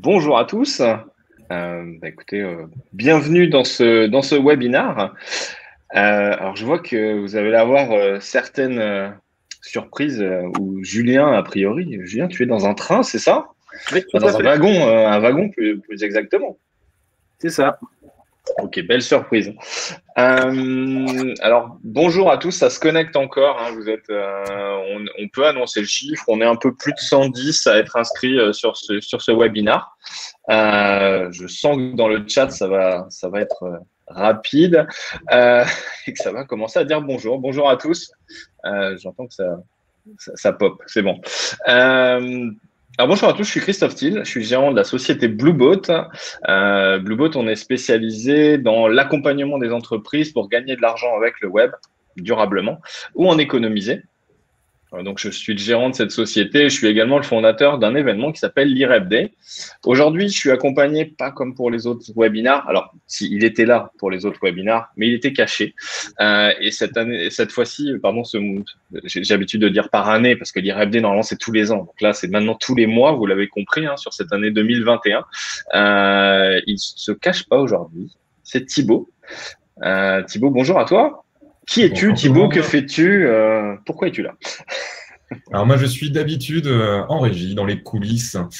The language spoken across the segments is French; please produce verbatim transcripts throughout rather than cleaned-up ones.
Bonjour à tous. Euh, bah, écoutez, euh, bienvenue dans ce, dans ce webinaire. Euh, alors, je vois que vous avez l'air euh, certaines euh, surprises euh, où Julien, a priori, Julien, tu es dans un train, c'est ça? Oui, tout Enfin, à dans un fait. wagon, euh, un wagon plus, plus exactement. C'est ça. Ok, belle surprise. Euh, alors, bonjour à tous, ça se connecte encore. Hein, vous êtes, euh, on, on peut annoncer le chiffre. On est un peu plus de cent dix à être inscrits euh, sur ce, sur ce webinaire. Euh, je sens que dans le chat, ça va, ça va être euh, rapide euh, et que ça va commencer à dire bonjour. Bonjour à tous. Euh, J'entends que ça, ça, ça pop, c'est bon. Euh, alors bonjour à tous, je suis Christophe Thiel, je suis gérant de la société Blueboat. Euh, Blueboat, on est spécialisé dans l'accompagnement des entreprises pour gagner de l'argent avec le web durablement ou en économiser. Donc, je suis le gérant de cette société. Je suis également le fondateur d'un événement qui s'appelle l'I R E B Day. Aujourd'hui, je suis accompagné, pas comme pour les autres webinars. Alors, si, il était là pour les autres webinars, mais il était caché. Euh, et cette année, cette fois-ci, pardon, ce, j'ai l'habitude de dire par année, parce que l'I R E B Day, normalement, c'est tous les ans. Donc là, c'est maintenant tous les mois, vous l'avez compris, hein, sur cette année deux mille vingt et un. Euh, il se cache pas aujourd'hui. C'est Thibaut. Euh, Thibaut, bonjour à toi. Qui es-tu, Bonjour tout le Thibaut? Que monde. fais-tu? euh, Pourquoi es-tu là? Alors moi je suis d'habitude euh, en régie, dans les coulisses, euh,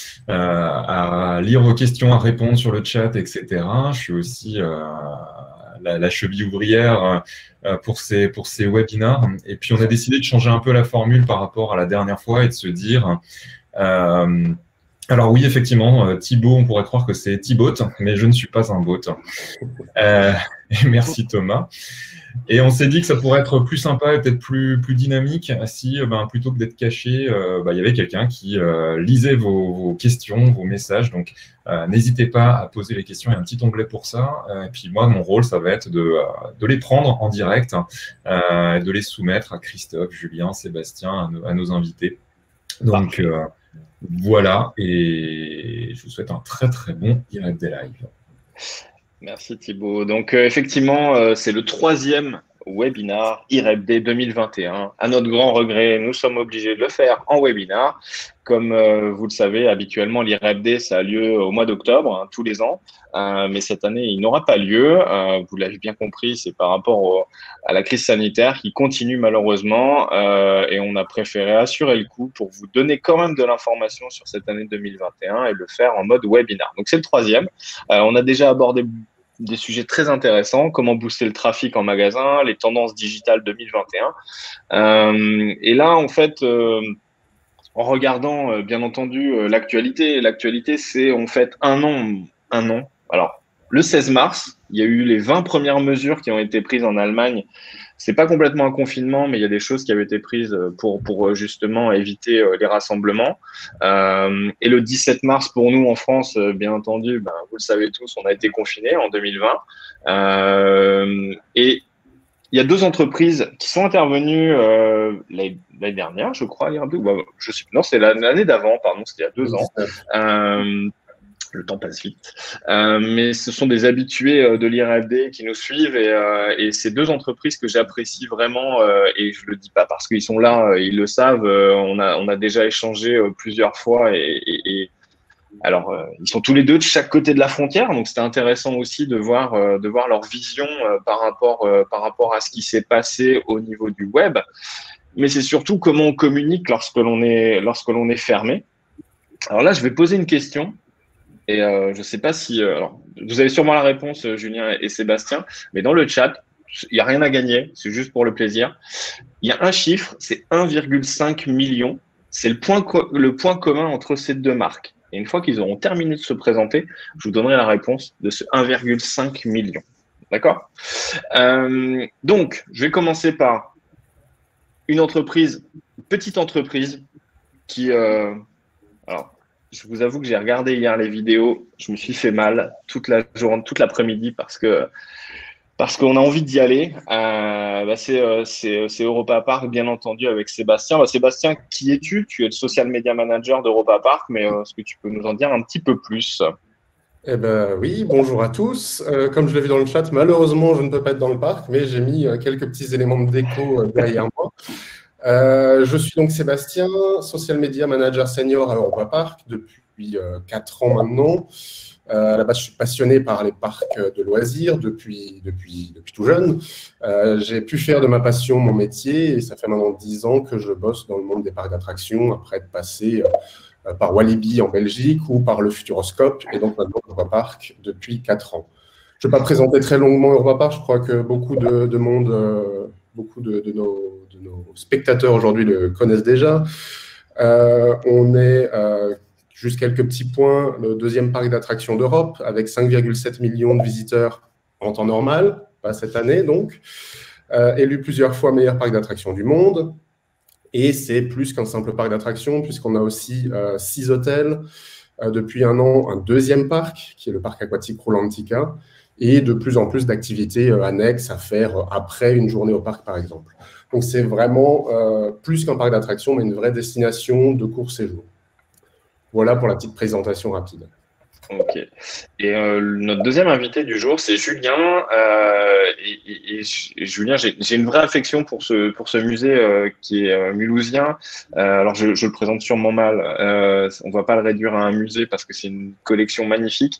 à lire vos questions, à répondre sur le chat, et cetera. Je suis aussi euh, la, la cheville ouvrière euh, pour ces, pour ces webinars. Et puis on a décidé de changer un peu la formule par rapport à la dernière fois et de se dire... Euh, alors oui, effectivement, euh, Thibaut, on pourrait croire que c'est Thibaut, mais je ne suis pas un bot. Euh, et merci Thomas. Et on s'est dit que ça pourrait être plus sympa et peut-être plus, plus dynamique si, ben, plutôt que d'être caché, euh, ben, il y avait quelqu'un qui euh, lisait vos, vos questions, vos messages. Donc, euh, n'hésitez pas à poser les questions. Il y a un petit onglet pour ça. Euh, et puis moi, mon rôle, ça va être de, euh, de les prendre en direct, euh, de les soumettre à Christophe, Julien, Sébastien, à nos, à nos invités. Donc, euh, voilà. Et je vous souhaite un très, très bon I R E B Day Live. Merci Thibaut. Donc euh, effectivement, euh, c'est le troisième webinar I R E B Day deux mille vingt et un. À notre grand regret, nous sommes obligés de le faire en webinar. Comme euh, vous le savez, habituellement, l'I R E B Day, ça a lieu au mois d'octobre, hein, tous les ans. Euh, mais cette année, il n'aura pas lieu. Euh, vous l'avez bien compris, c'est par rapport au, à la crise sanitaire qui continue malheureusement. Euh, et on a préféré assurer le coup pour vous donner quand même de l'information sur cette année deux mille vingt et un et le faire en mode webinar. Donc c'est le troisième. Euh, on a déjà abordé des sujets très intéressants, comment booster le trafic en magasin, les tendances digitales deux mille vingt et un. Euh, et là, en fait, euh, en regardant, euh, bien entendu, euh, l'actualité, l'actualité, c'est en fait un an, un an. Alors, le seize mars, il y a eu les vingt premières mesures qui ont été prises en Allemagne. C'est pas complètement un confinement, mais il y a des choses qui avaient été prises pour, pour justement éviter les rassemblements. Euh, et le dix-sept mars, pour nous en France, bien entendu, ben, vous le savez tous, on a été confinés en deux mille vingt. Euh, et il y a deux entreprises qui sont intervenues euh, l'année dernière, je crois, je sais, non, c'est l'année d'avant, pardon, c'était il y a deux ans. Euh, le temps passe vite. Euh, mais ce sont des habitués euh, de l'I R E B Day qui nous suivent et, euh, et ces deux entreprises que j'apprécie vraiment euh, et je le dis pas parce qu'ils sont là, euh, ils le savent. Euh, on a on a déjà échangé euh, plusieurs fois et, et, et alors euh, ils sont tous les deux de chaque côté de la frontière, donc c'était intéressant aussi de voir euh, de voir leur vision euh, par rapport euh, par rapport à ce qui s'est passé au niveau du web. Mais c'est surtout comment on communique lorsque l'on est lorsque l'on est fermé. Alors là, je vais poser une question. Et euh, je ne sais pas si... Euh, alors, vous avez sûrement la réponse, euh, Julien et Sébastien, mais dans le chat, il n'y a rien à gagner, c'est juste pour le plaisir. Il y a un chiffre, c'est un virgule cinq million. C'est le point, le point commun entre ces deux marques. Et une fois qu'ils auront terminé de se présenter, je vous donnerai la réponse de ce un virgule cinq million. D'accord? euh, Donc, je vais commencer par une entreprise, une petite entreprise qui... Euh, alors, je vous avoue que j'ai regardé hier les vidéos, je me suis fait mal toute la journée, toute l'après-midi parce que parce qu'on a envie d'y aller. Euh, bah c'est euh, c'est c'est Europa Park, bien entendu, avec Sébastien. Bah, Sébastien, qui es-tu? Tu es le social media manager d'Europa Park, mais euh, est-ce que tu peux nous en dire un petit peu plus? Eh ben oui, bonjour à tous. Euh, comme je l'ai vu dans le chat, malheureusement, je ne peux pas être dans le parc, mais j'ai mis euh, quelques petits éléments de déco euh, derrière moi. Euh, je suis donc Sébastien, social media manager senior à Europa Park depuis depuis euh, quatre ans maintenant. Euh, à la base, je suis passionné par les parcs de loisirs depuis, depuis, depuis tout jeune. Euh, j'ai pu faire de ma passion mon métier et ça fait maintenant dix ans que je bosse dans le monde des parcs d'attractions après être passé euh, par Walibi en Belgique ou par le Futuroscope et donc maintenant Europa Park depuis quatre ans. Je ne vais pas présenter très longuement Europa Park, je crois que beaucoup de, de monde, euh, beaucoup de, de, nos, de nos spectateurs aujourd'hui le connaissent déjà. Euh, on est... Euh, Juste quelques petits points, le deuxième parc d'attractions d'Europe, avec cinq virgule sept millions de visiteurs en temps normal, pas cette année donc, euh, élu plusieurs fois meilleur parc d'attractions du monde. Et c'est plus qu'un simple parc d'attractions, puisqu'on a aussi euh, six hôtels, euh, depuis un an, un deuxième parc, qui est le parc aquatique Rulantica, et de plus en plus d'activités euh, annexes à faire après une journée au parc, par exemple. Donc c'est vraiment euh, plus qu'un parc d'attractions, mais une vraie destination de court séjour. Voilà pour la petite présentation rapide. Ok. Et euh, notre deuxième invité du jour, c'est Julien. Euh, et, et, et Julien, j'ai une vraie affection pour ce, pour ce musée euh, qui est euh, mulhousien. Euh, alors, je, je le présente sûrement mal. Euh, on ne va pas le réduire à un musée parce que c'est une collection magnifique.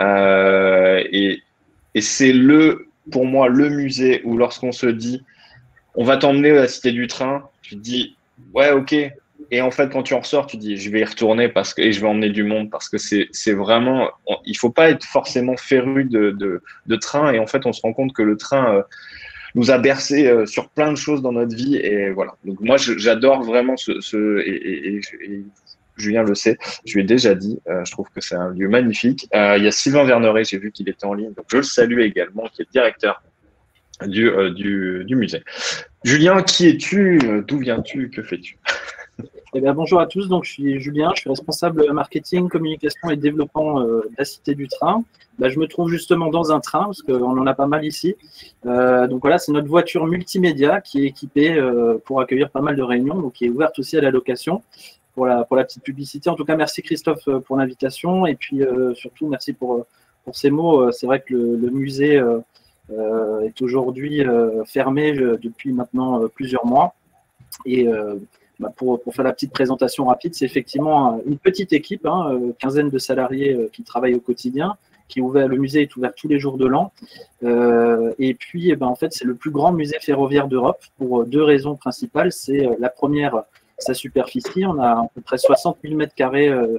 Euh, et et c'est le, pour moi, le musée où lorsqu'on se dit, on va t'emmener à la Cité du Train, tu te dis, ouais, ok. Et en fait, quand tu en ressors, tu dis, je vais y retourner parce que, et je vais emmener du monde parce que c'est, c'est vraiment, il faut pas être forcément féru de, de, de train. Et en fait, on se rend compte que le train euh, nous a bercé euh, sur plein de choses dans notre vie. Et voilà. Donc, moi, je, j'adore vraiment ce, ce et, et, et, et Julien le sait, je lui ai déjà dit, euh, je trouve que c'est un lieu magnifique. Euh, il y a Sylvain Verneret, j'ai vu qu'il était en ligne. Donc, je le salue également, qui est directeur du, euh, du, du musée. Julien, qui es-tu? D'où viens-tu? Que fais-tu? Eh bien, bonjour à tous, donc je suis Julien, je suis responsable marketing, communication et développement euh, de la Cité du Train. Ben, je me trouve justement dans un train, parce qu'on en a pas mal ici. Euh, donc voilà, c'est notre voiture multimédia qui est équipée euh, pour accueillir pas mal de réunions, donc qui est ouverte aussi à la location pour la, pour la petite publicité. En tout cas, merci Christophe pour l'invitation et puis euh, surtout merci pour, pour ces mots. C'est vrai que le, le musée euh, euh, est aujourd'hui euh, fermé euh, depuis maintenant euh, plusieurs mois et euh, Bah pour, pour faire la petite présentation rapide, c'est effectivement une petite équipe, hein, quinzaine de salariés euh, qui travaillent au quotidien, qui est ouvert, le musée est ouvert tous les jours de l'an. Euh, et puis, eh ben, en fait, c'est le plus grand musée ferroviaire d'Europe pour deux raisons principales. C'est la première, sa superficie. On a à peu près soixante mille mètres carrés euh,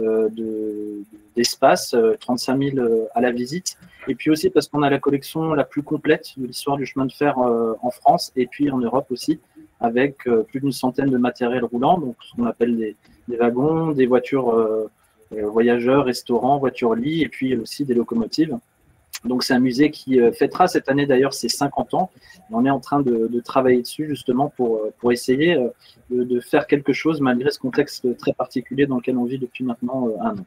de, d'espace, trente-cinq mille à la visite. Et puis aussi parce qu'on a la collection la plus complète de l'histoire du chemin de fer euh, en France et puis en Europe aussi, avec euh, plus d'une centaine de matériels roulants, donc ce qu'on appelle des, des wagons, des voitures euh, euh, voyageurs, restaurants, voitures-lits, et puis aussi des locomotives. Donc c'est un musée qui euh, fêtera cette année d'ailleurs ses cinquante ans. Et on est en train de, de travailler dessus justement pour, pour essayer euh, de, de faire quelque chose malgré ce contexte très particulier dans lequel on vit depuis maintenant euh, un an.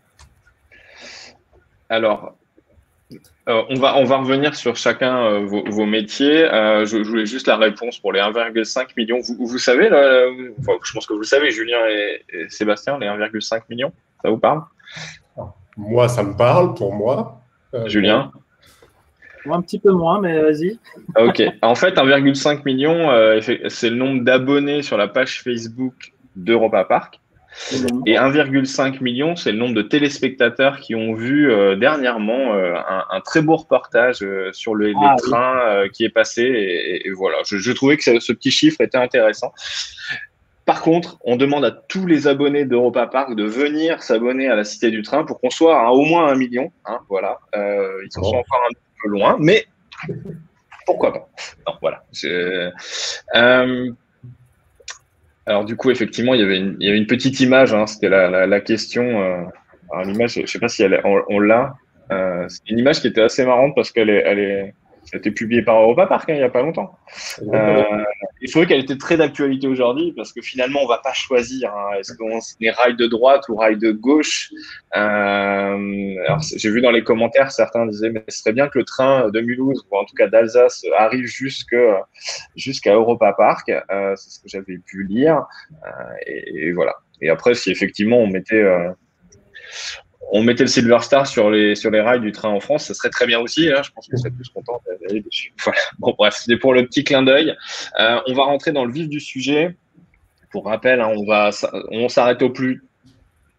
Alors, Euh, on, va, on va revenir sur chacun euh, vos, vos métiers. Euh, je, je voulais juste la réponse pour les un virgule cinq millions. Vous, vous savez, là, enfin, je pense que vous le savez, Julien et, et Sébastien, les un virgule cinq millions, ça vous parle? Moi, ça me parle, pour moi. Euh, Julien? Moi, un petit peu moins, mais vas-y. Ok. En fait, un virgule cinq million, euh, c'est le nombre d'abonnés sur la page Facebook d'Europa Park. Et un virgule cinq million, c'est le nombre de téléspectateurs qui ont vu euh, dernièrement euh, un, un très beau reportage euh, sur le, ah, les oui. trains euh, qui est passé. Et, et voilà, je, je trouvais que ce, ce petit chiffre était intéressant. Par contre, on demande à tous les abonnés d'Europa Park de venir s'abonner à la Cité du Train pour qu'on soit à au moins un million. Hein, voilà, euh, ils en sont encore un peu loin, mais pourquoi pas? Non, voilà. Je, euh, Alors du coup, effectivement, il y avait une, il y avait une petite image, hein, c'était la, la, la question. Euh, alors l'image, je ne sais pas si elle est, on, on l'a. Euh, c'est une image qui était assez marrante parce qu'elle est, elle est, ça a été publié par Europa Park hein, il n'y a pas longtemps. Euh, il trouvait qu'elle était très d'actualité aujourd'hui parce que finalement, on ne va pas choisir. Hein, est-ce qu'on est rail de droite ou rail de gauche? euh, Alors j'ai vu dans les commentaires, certains disaient mais ce serait bien que le train de Mulhouse ou en tout cas d'Alsace arrive jusque jusqu'à Europa Park. Euh, c'est ce que j'avais pu lire. Euh, et, et voilà. Et après, si effectivement on mettait euh, on mettait le Silver Star sur les, sur les rails du train en France, ça serait très bien aussi. Hein, je pense que je serais plus content d'aller dessus. Voilà. Bon, bref, c'était pour le petit clin d'œil. Euh, on va rentrer dans le vif du sujet. Pour rappel, hein, on va on s'arrête au plus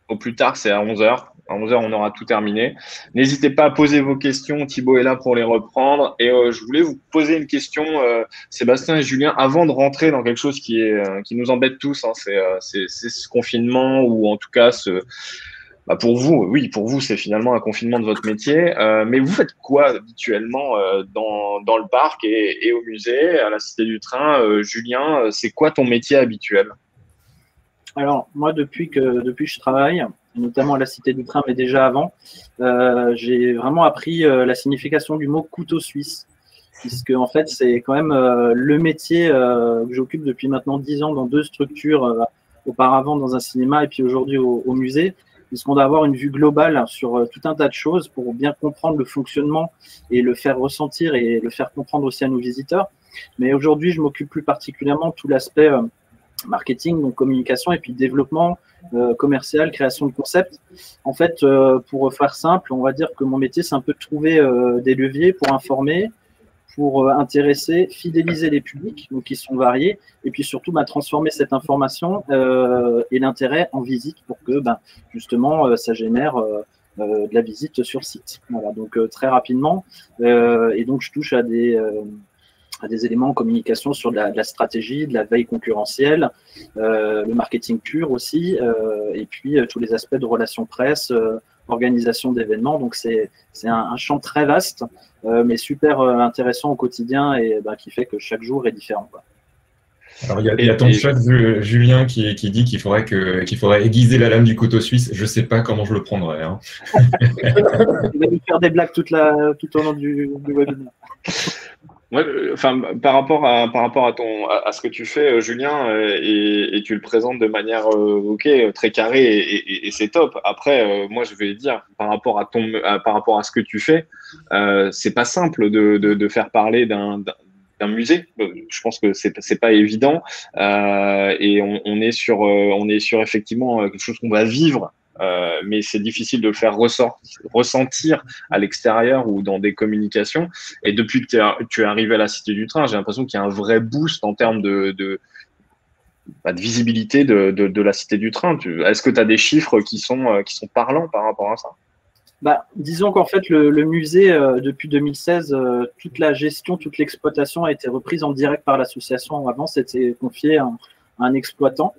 Au plus tard, c'est à onze heures. À onze heures, on aura tout terminé. N'hésitez pas à poser vos questions. Thibaut est là pour les reprendre. Et euh, je voulais vous poser une question, euh, Sébastien et Julien, avant de rentrer dans quelque chose qui, est, euh, qui nous embête tous. Hein, c'est, euh, c'est, c'est ce confinement ou en tout cas ce… Bah pour vous, oui, pour vous, c'est finalement un confinement de votre métier. Euh, mais vous faites quoi habituellement euh, dans, dans le parc et, et au musée, à la Cité du Train? euh, Julien, c'est quoi ton métier habituel? Alors, moi, depuis que, depuis que je travaille, notamment à la Cité du Train, mais déjà avant, euh, j'ai vraiment appris euh, la signification du mot couteau suisse. Puisque, en fait, c'est quand même euh, le métier euh, que j'occupe depuis maintenant dix ans dans deux structures, euh, auparavant dans un cinéma et puis aujourd'hui au, au musée. Puisqu'on doit avoir une vue globale sur euh, tout un tas de choses pour bien comprendre le fonctionnement et le faire ressentir et le faire comprendre aussi à nos visiteurs. Mais aujourd'hui, je m'occupe plus particulièrement de tout l'aspect euh, marketing, donc communication et puis développement euh, commercial, création de concepts. En fait, euh, pour faire simple, on va dire que mon métier, c'est un peu de trouver euh, des leviers pour informer, pour euh, intéresser, fidéliser les publics, donc qui sont variés, et puis surtout bah, transformer cette information euh, et l'intérêt en visite pour que bah, justement euh, ça génère euh, euh, de la visite sur site. Voilà, donc euh, très rapidement, euh, et donc je touche à des euh, à des éléments en communication sur de la, de la stratégie, de la veille concurrentielle, euh, le marketing pur aussi, euh, et puis euh, tous les aspects de relations presse, euh, organisation d'événements. Donc c'est c'est un, un champ très vaste, euh, mais super euh, intéressant au quotidien et bah, qui fait que chaque jour est différent, quoi. Alors, il y a, il y a ton chat, Julien, qui, qui dit qu'il faudrait, que, qu'il faudrait aiguiser la lame du couteau suisse. Je ne sais pas comment je le prendrais. Hein. Il va nous faire des blagues toute la, tout au long du, du webinaire. Ouais, enfin, par rapport à par rapport à ton à, à ce que tu fais, Julien, et, et tu le présentes de manière euh, ok très carrée et, et, et c'est top. Après, euh, moi, je vais dire par rapport à ton à, par rapport à ce que tu fais, euh, c'est pas simple de, de de faire parler d'un d'un musée. Je pense que c'est c'est pas évident euh, et on, on est sur on est sur effectivement quelque chose qu'on va vivre. Euh, mais c'est difficile de le faire ressortir, ressentir à l'extérieur ou dans des communications. Et depuis que tu es arrivé à la Cité du Train, j'ai l'impression qu'il y a un vrai boost en termes de, de, bah, de visibilité de, de, de la Cité du Train. Est-ce que tu as des chiffres qui sont, qui sont parlants par rapport à ça? Bah, disons qu'en fait, le, le musée, euh, depuis deux mille seize, euh, toute la gestion, toute l'exploitation a été reprise en direct par l'association. Avant, c'était confié à un, un exploitant.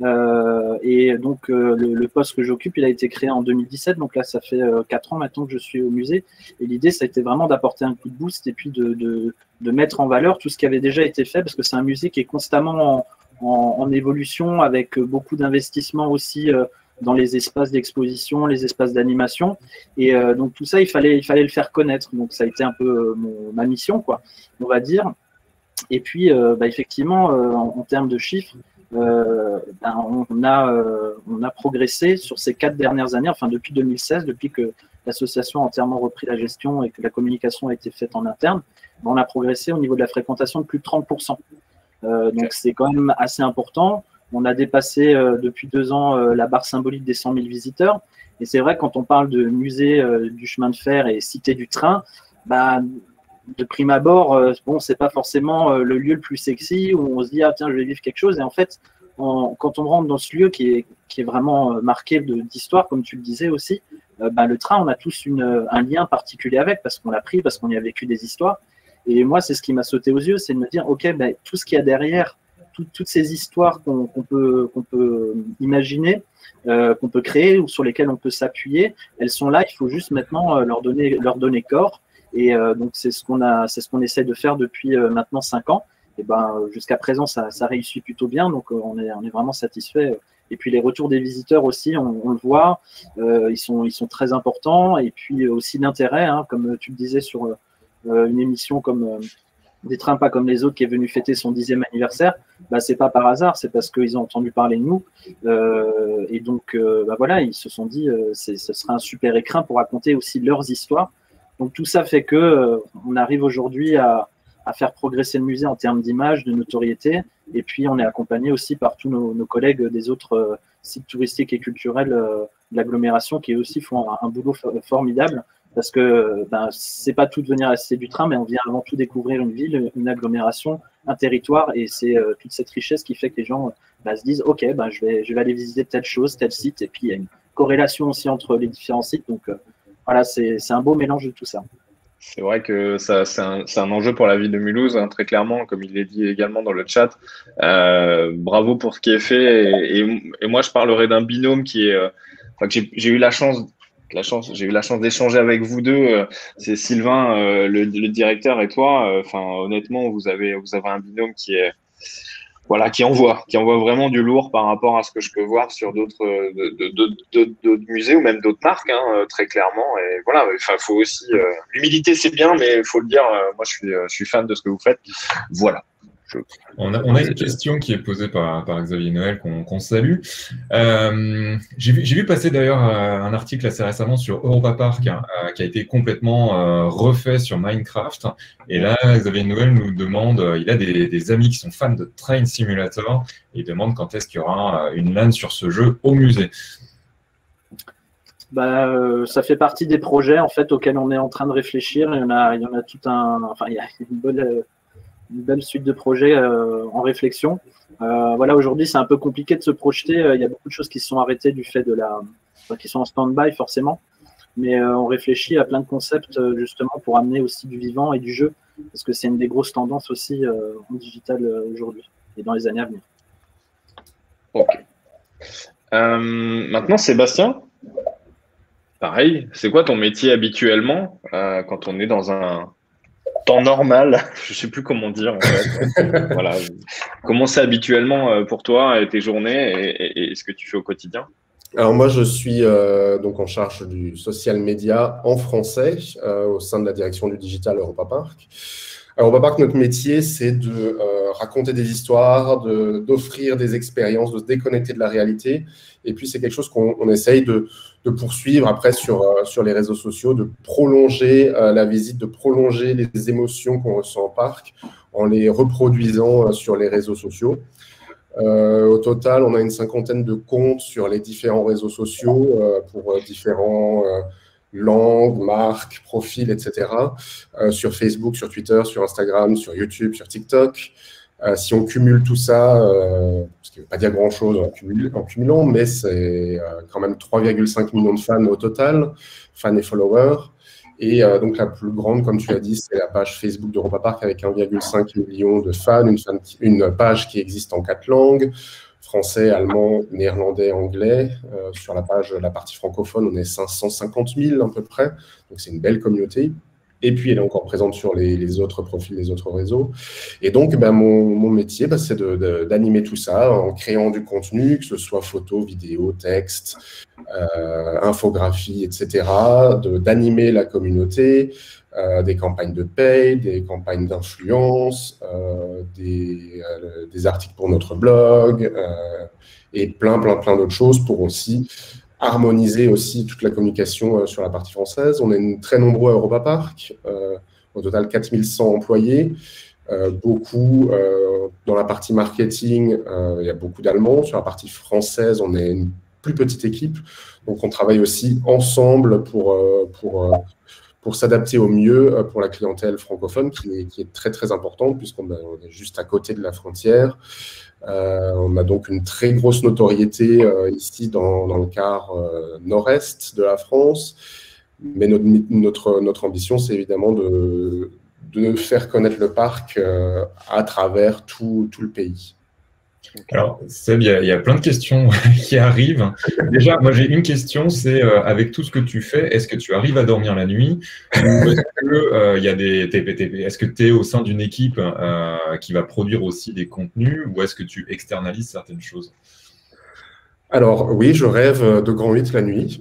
Euh, et donc, euh, le, le poste que j'occupe, il a été créé en deux mille dix-sept. Donc là, ça fait euh, quatre ans maintenant que je suis au musée. Et l'idée, ça a été vraiment d'apporter un coup de boost et puis de, de, de mettre en valeur tout ce qui avait déjà été fait, parce que c'est un musée qui est constamment en, en, en évolution, avec beaucoup d'investissements aussi euh, dans les espaces d'exposition, les espaces d'animation. Et euh, donc, tout ça, il fallait, il fallait le faire connaître. Donc, ça a été un peu euh, mon, ma mission, quoi, on va dire. Et puis, euh, bah, effectivement, euh, en, en termes de chiffres, euh, ben, on, a, euh, on a progressé sur ces quatre dernières années, enfin depuis deux mille seize, depuis que l'association a entièrement repris la gestion et que la communication a été faite en interne, ben, on a progressé au niveau de la fréquentation de plus de trente pour cent. Euh, donc, c'est quand même assez important. On a dépassé euh, depuis deux ans euh, la barre symbolique des cent mille visiteurs. Et c'est vrai, quand on parle de musée euh, du chemin de fer et cité du train, bah, de prime abord, euh, bon, c'est pas forcément euh, le lieu le plus sexy où on se dit ah tiens je vais vivre quelque chose. Et en fait, on, quand on rentre dans ce lieu qui est qui est vraiment euh, marqué de, d'histoire, comme tu le disais aussi, euh, bah, le train, on a tous une, un lien particulier avec parce qu'on l'a pris, parce qu'on y a vécu des histoires. Et moi, c'est ce qui m'a sauté aux yeux, c'est de me dire ok, bah, tout ce qu'il y a derrière, tout, toutes ces histoires qu'on, qu'on peut qu'on peut imaginer, euh, qu'on peut créer ou sur lesquelles on peut s'appuyer, elles sont là. Il faut juste maintenant euh, leur donner leur donner corps. Et euh, donc, c'est ce qu'on a, c'est ce qu'on essaie de faire depuis euh, maintenant cinq ans. Et ben, jusqu'à présent, ça, ça réussit plutôt bien. Donc, euh, on est, on est vraiment satisfait. Et puis, les retours des visiteurs aussi, on, on le voit, euh, ils sont, ils sont très importants. Et puis aussi l'intérêt, hein, comme tu le disais sur euh, une émission comme euh, Des trains pas comme les autres, qui est venu fêter son dixième anniversaire. Bah, c'est pas par hasard, c'est parce qu'ils ont entendu parler de nous. Euh, et donc, euh, bah, voilà, ils se sont dit, euh, c'est, ce sera un super écrin pour raconter aussi leurs histoires. Donc tout ça fait que euh, on arrive aujourd'hui à, à faire progresser le musée en termes d'image, de notoriété, et puis on est accompagné aussi par tous nos, nos collègues des autres euh, sites touristiques et culturels euh, de l'agglomération qui aussi font un, un boulot formidable, parce que ben, c'est pas tout de venir à la Cité du Train, mais on vient avant tout découvrir une ville, une agglomération, un territoire, et c'est euh, toute cette richesse qui fait que les gens ben, se disent ok, ben, je vais je vais aller visiter telle chose, tel site, et puis il y a une corrélation aussi entre les différents sites. Donc euh, voilà, c'est un beau mélange de tout ça. C'est vrai que ça, c'est un, un enjeu pour la ville de Mulhouse, hein, très clairement, comme il est dit également dans le chat. Euh, bravo pour ce qui est fait. Et, et, et moi, je parlerai d'un binôme qui est, euh, enfin, que j'ai eu la chance, la chance, j'ai eu la chance d'échanger avec vous deux. Euh, c'est Sylvain, euh, le, le directeur, et toi. Enfin, euh, honnêtement, vous avez, vous avez un binôme qui est, voilà, qui envoie, qui envoie vraiment du lourd par rapport à ce que je peux voir sur d'autres d'autres musées ou même d'autres marques, hein, très clairement. Et voilà, enfin, faut aussi euh, l'humilité, c'est bien, mais il faut le dire. Euh, moi, je suis, euh, je suis fan de ce que vous faites. Voilà. Je... On, a, on a une question qui est posée par, par Xavier Noël qu'on qu'on salue. Euh, J'ai vu, vu passer d'ailleurs un article assez récemment sur Europa Park, hein, qui a été complètement euh, refait sur Minecraft. Et là, Xavier Noël nous demande, il a des, des amis qui sont fans de Train Simulator, et il demande quand est-ce qu'il y aura une LAN sur ce jeu au musée. Bah, euh, ça fait partie des projets en fait auxquels on est en train de réfléchir. Il y en a, il y en a tout un, enfin, il y a une bonne, une belle suite de projets euh, en réflexion. Euh, voilà, aujourd'hui, c'est un peu compliqué de se projeter. Il y a beaucoup de choses qui se sont arrêtées du fait de la, enfin, qui sont en stand-by forcément. Mais euh, on réfléchit à plein de concepts euh, justement pour amener aussi du vivant et du jeu, parce que c'est une des grosses tendances aussi euh, en digital euh, aujourd'hui et dans les années à venir. Ok. Euh, maintenant, Sébastien, pareil, c'est quoi ton métier habituellement euh, quand on est dans un temps normal? Je sais plus comment dire en fait. Voilà. Comment c'est habituellement pour toi et tes journées et, et, et ce que tu fais au quotidien? Alors moi, je suis euh, donc en charge du social media en français euh, au sein de la direction du digital Europa Park. À Europa Park, notre métier, c'est de euh, raconter des histoires, de, d'offrir des expériences, de se déconnecter de la réalité. Et puis, c'est quelque chose qu'on on essaye de, de poursuivre après sur, euh, sur les réseaux sociaux, de prolonger euh, la visite, de prolonger les émotions qu'on ressent en parc en les reproduisant euh, sur les réseaux sociaux. Euh, au total, on a une cinquantaine de comptes sur les différents réseaux sociaux euh, pour euh, différents euh, langues, marques, profils, et cetera. Euh, sur Facebook, sur Twitter, sur Instagram, sur YouTube, sur TikTok. Euh, si on cumule tout ça, euh, ce qui ne veut pas dire grand-chose en, cumul, en cumulant, mais c'est euh, quand même trois virgule cinq millions de fans au total, fans et followers. Et euh, donc la plus grande, comme tu as dit, c'est la page Facebook d'Europa Park avec un virgule cinq million de fans, une, fan, une page qui existe en quatre langues, français, allemand, néerlandais, anglais. Euh, sur la page, la partie francophone, on est cinq cent cinquante mille à peu près, donc c'est une belle communauté. Et puis, elle est encore présente sur les, les autres profils, les autres réseaux. Et donc, ben, mon, mon métier, ben, c'est de, de, d'animer tout ça en créant du contenu, que ce soit photo, vidéo, texte, euh, infographie, et cetera, de, d'animer la communauté, euh, des campagnes de paye, des campagnes d'influence, euh, des, euh, des articles pour notre blog, euh, et plein, plein, plein d'autres choses pour aussi harmoniser aussi toute la communication euh, sur la partie française. On est une, très nombreux à Europa Park, euh, au total quatre mille cent employés, euh, beaucoup euh, dans la partie marketing, euh, il y a beaucoup d'Allemands. Sur la partie française, on est une plus petite équipe, donc on travaille aussi ensemble pour, euh, pour, euh, pour s'adapter au mieux pour la clientèle francophone, qui est, qui est très très importante, puisqu'on est juste à côté de la frontière. Euh, on a donc une très grosse notoriété euh, ici dans, dans le quart euh, nord-est de la France, mais notre, notre, notre ambition, c'est évidemment de, de faire connaître le parc euh, à travers tout, tout le pays. Alors, Seb, il y, a, il y a plein de questions qui arrivent. Déjà, moi, j'ai une question, c'est euh, avec tout ce que tu fais, est-ce que tu arrives à dormir la nuit ou est-ce que euh, il y a des T P T P? Est-ce que tu es au sein d'une équipe euh, qui va produire aussi des contenus ou est-ce que tu externalises certaines choses? Alors, oui, je rêve de grand huit la nuit.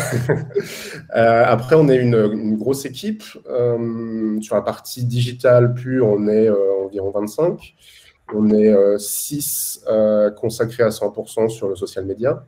euh, après, on est une, une grosse équipe. Euh, sur la partie digitale pure, on est euh, environ vingt-cinq. On est euh, six euh, consacrés à cent pour cent sur le social media.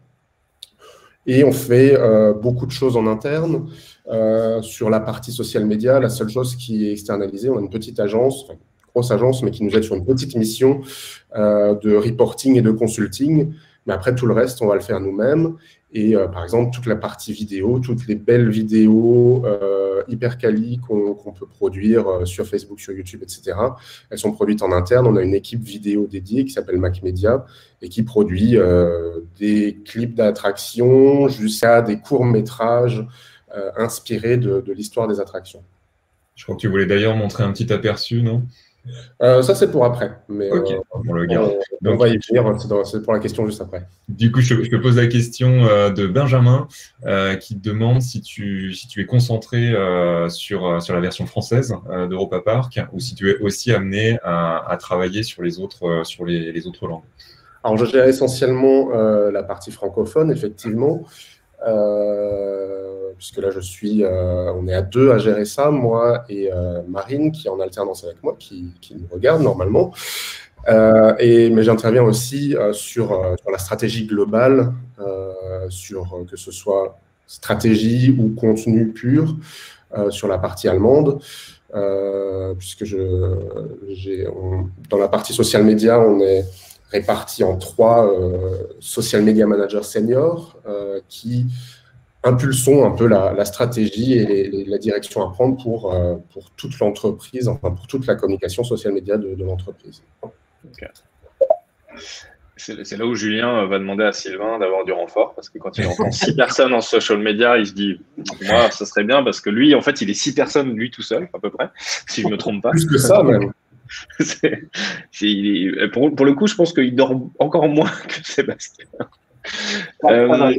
Et on fait euh, beaucoup de choses en interne. Euh, sur la partie social media, la seule chose qui est externalisée, on a une petite agence, enfin, une grosse agence, mais qui nous aide sur une petite mission euh, de reporting et de consulting. Mais après, tout le reste, on va le faire nous-mêmes. Et euh, par exemple, toute la partie vidéo, toutes les belles vidéos euh, hyper quali qu'on qu'on peut produire euh, sur Facebook, sur YouTube, et cetera, elles sont produites en interne. On a une équipe vidéo dédiée qui s'appelle Mac Media et qui produit euh, des clips d'attractions jusqu'à des courts-métrages euh, inspirés de, de l'histoire des attractions. Je crois que tu voulais d'ailleurs montrer un petit aperçu, non? Euh, ça, c'est pour après. Mais, Ok, euh, on le garde. on, Donc, on va y venir, c'est dans- c'est pour la question juste après. Du coup, je, je te pose la question euh, de Benjamin euh, qui te demande si tu, si tu es concentré euh, sur, sur la version française euh, d'Europa Park ou si tu es aussi amené à, à travailler sur les autres, euh, sur les, les autres langues. Alors, je gère essentiellement euh, la partie francophone, effectivement, euh, puisque là, je suis, euh, on est à deux à gérer ça, moi et euh, Marine, qui est en alternance avec moi, qui, qui nous regarde normalement. Euh, et, mais j'interviens aussi euh, sur, euh, sur la stratégie globale, euh, sur euh, que ce soit stratégie ou contenu pur, euh, sur la partie allemande, euh, puisque je, j'ai, on, dans la partie social media, on est répartis en trois euh, social media managers seniors euh, qui impulsons un peu la, la stratégie et les, les, la direction à prendre pour, euh, pour toute l'entreprise, enfin pour toute la communication social media de, de l'entreprise. Okay. C'est là où Julien va demander à Sylvain d'avoir du renfort, parce que quand il entend six personnes en social media, il se dit « moi, ça serait bien », parce que lui, en fait, il est six personnes, lui tout seul, à peu près, si je ne me trompe pas. Plus que ça, même. C'est, c'est, il est, pour, pour le coup, je pense qu'il dort encore moins que Sébastien. Euh,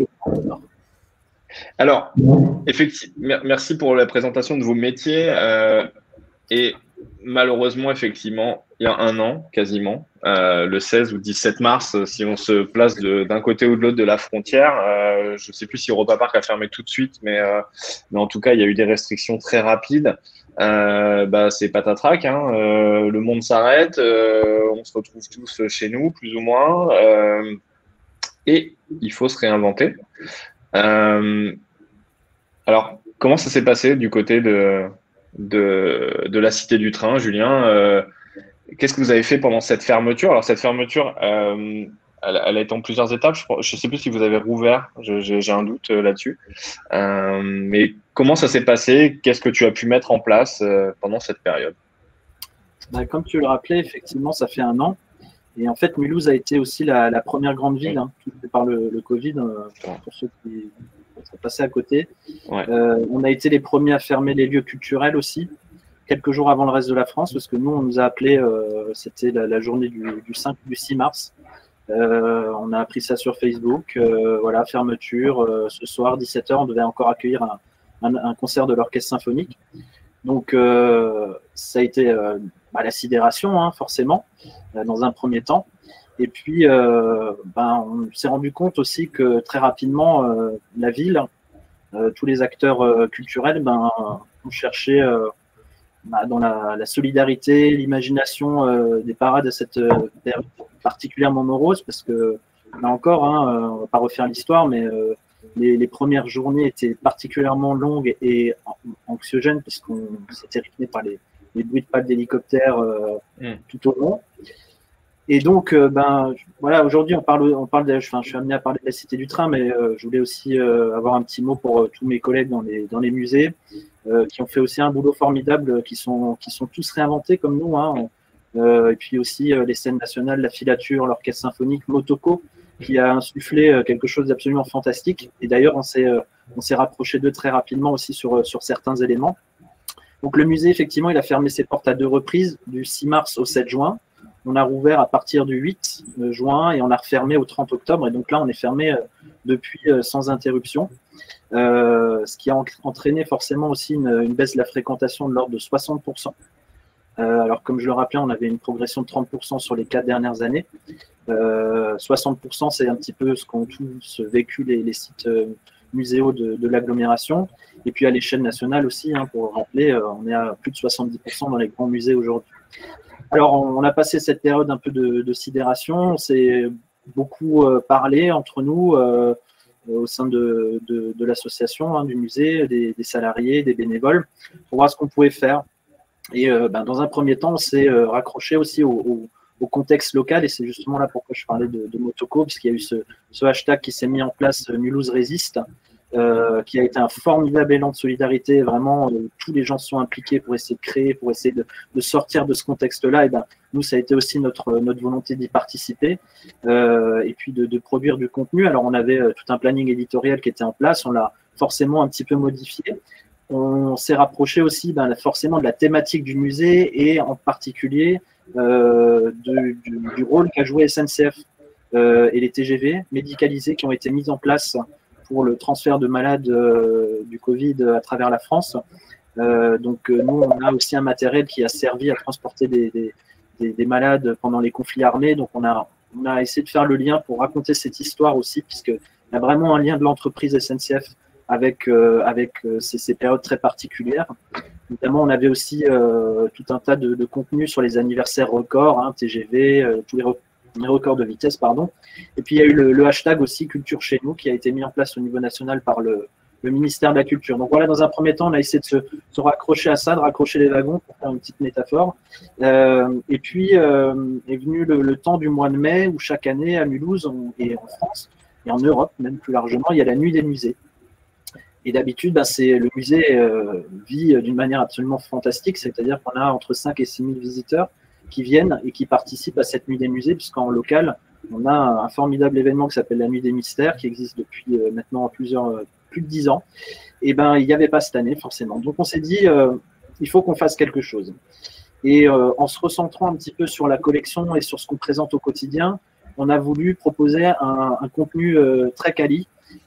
alors, effectivement, merci pour la présentation de vos métiers. Euh, et malheureusement, effectivement, il y a un an, quasiment, euh, le seize ou dix-sept mars, si on se place d'un côté ou de l'autre de la frontière, euh, je ne sais plus si Europa Park a fermé tout de suite, mais, euh, mais en tout cas, il y a eu des restrictions très rapides. Euh, bah, c'est patatrac, hein. Euh, le monde s'arrête, euh, on se retrouve tous chez nous, plus ou moins, euh, et il faut se réinventer. Euh, alors, comment ça s'est passé du côté de, de, de la Cité du Train, Julien? euh, Qu'est-ce que vous avez fait pendant cette fermeture? Alors, cette fermeture, euh, elle, elle a été en plusieurs étapes. Je ne sais plus si vous avez rouvert, j'ai un doute là-dessus. Euh, mais comment ça s'est passé? Qu'est-ce que tu as pu mettre en place euh, pendant cette période? Bah, comme tu le rappelais, effectivement, ça fait un an. Et en fait, Mulhouse a été aussi la, la première grande ville, hein, touchée par le, le Covid, euh, pour ceux qui sont passés à côté. Ouais. Euh, on a été les premiers à fermer les lieux culturels aussi, quelques jours avant le reste de la France, parce que nous, on nous a appelés, euh, c'était la, la journée du, du cinq ou du six mars. Euh, on a appris ça sur Facebook. Euh, voilà, fermeture. Euh, ce soir, dix-sept heures, on devait encore accueillir un, un, un concert de l'orchestre symphonique. Donc, euh, ça a été euh, bah, la sidération, hein, forcément, euh, dans un premier temps. Et puis, euh, ben, on s'est rendu compte aussi que très rapidement, euh, la ville, euh, tous les acteurs euh, culturels, ben, ont cherché euh, bah, dans la, la solidarité, l'imagination euh, des parades de cette période particulièrement morose, parce que là encore, hein, euh, on ne va pas refaire l'histoire, mais euh, les, les premières journées étaient particulièrement longues et anxiogènes, puisqu'on s'était rythmé par les, les bruits de pales d'hélicoptères euh, mmh. tout au long. Et donc, euh, ben, voilà, aujourd'hui, on parle, on parle de, enfin, je suis amené à parler de la Cité du Train, mais euh, je voulais aussi euh, avoir un petit mot pour euh, tous mes collègues dans les, dans les musées, euh, qui ont fait aussi un boulot formidable, qui sont, qui sont tous réinventés comme nous, hein, euh, et puis aussi euh, les scènes nationales, la filature, l'orchestre symphonique, Motoko, qui a insufflé euh, quelque chose d'absolument fantastique. Et d'ailleurs, on s'est, euh, on s'est rapproché d'eux très rapidement aussi sur, sur certains éléments. Donc, le musée, effectivement, il a fermé ses portes à deux reprises, du six mars au sept juin. On a rouvert à partir du huit juin et on a refermé au trente octobre. Et donc là, on est fermé depuis sans interruption, euh, ce qui a entraîné forcément aussi une, une baisse de la fréquentation de l'ordre de soixante pour cent. Euh, alors, comme je le rappelais, on avait une progression de trente pour cent sur les quatre dernières années. Euh, soixante pour cent, c'est un petit peu ce qu'ont tous vécu les, les sites euh, muséaux de, de l'agglomération. Et puis à l'échelle nationale aussi, hein, pour rappeler, euh, on est à plus de soixante-dix pour cent dans les grands musées aujourd'hui. Alors, on a passé cette période un peu de, de sidération, on s'est beaucoup euh, parlé entre nous euh, au sein de, de, de l'association, hein, du musée, des, des salariés, des bénévoles, pour voir ce qu'on pouvait faire. Et euh, ben, dans un premier temps, on s'est euh, raccroché aussi aux, aux, au contexte local. Et c'est justement là pourquoi je parlais de, de Motoko, puisqu'il y a eu ce, ce hashtag qui s'est mis en place, Mulhouse Résiste, euh, qui a été un formidable élan de solidarité. Vraiment, euh, tous les gens se sont impliqués pour essayer de créer, pour essayer de, de sortir de ce contexte-là. Et ben, nous, ça a été aussi notre, notre volonté d'y participer euh, et puis de, de produire du contenu. Alors, on avait euh, tout un planning éditorial qui était en place. On l'a forcément un petit peu modifié. On s'est rapproché aussi ben, forcément de la thématique du musée et en particulier euh, de, du, du rôle qu'a joué S N C F euh, et les T G V médicalisés qui ont été mis en place pour le transfert de malades euh, du Covid à travers la France. Euh, donc euh, nous, on a aussi un matériel qui a servi à transporter des, des, des, des malades pendant les conflits armés. Donc on a, on a essayé de faire le lien pour raconter cette histoire aussi, puisqu'il y a vraiment un lien de l'entreprise S N C F avec, euh, avec euh, ces, ces périodes très particulières. Notamment, on avait aussi euh, tout un tas de, de contenus sur les anniversaires records, hein, T G V, euh, tous les, re les records de vitesse, pardon. Et puis, il y a eu le, le hashtag aussi Culture chez nous qui a été mis en place au niveau national par le, le ministère de la Culture. Donc voilà, dans un premier temps, on a essayé de se, se raccrocher à ça, de raccrocher les wagons pour faire une petite métaphore. Euh, et puis, euh, est venu le, le temps du mois de mai où chaque année, à Mulhouse on, et en France, et en Europe même plus largement, il y a la nuit des musées. Et d'habitude, ben, c'est le musée euh, vit d'une manière absolument fantastique, c'est-à-dire qu'on a entre cinq et six mille visiteurs qui viennent et qui participent à cette nuit des musées, puisqu'en local, on a un formidable événement qui s'appelle la Nuit des Mystères, qui existe depuis euh, maintenant plusieurs, euh, plus de dix ans. Et ben, il n'y avait pas cette année, forcément. Donc, on s'est dit, euh, il faut qu'on fasse quelque chose. Et euh, en se recentrant un petit peu sur la collection et sur ce qu'on présente au quotidien, on a voulu proposer un, un contenu euh, très quali,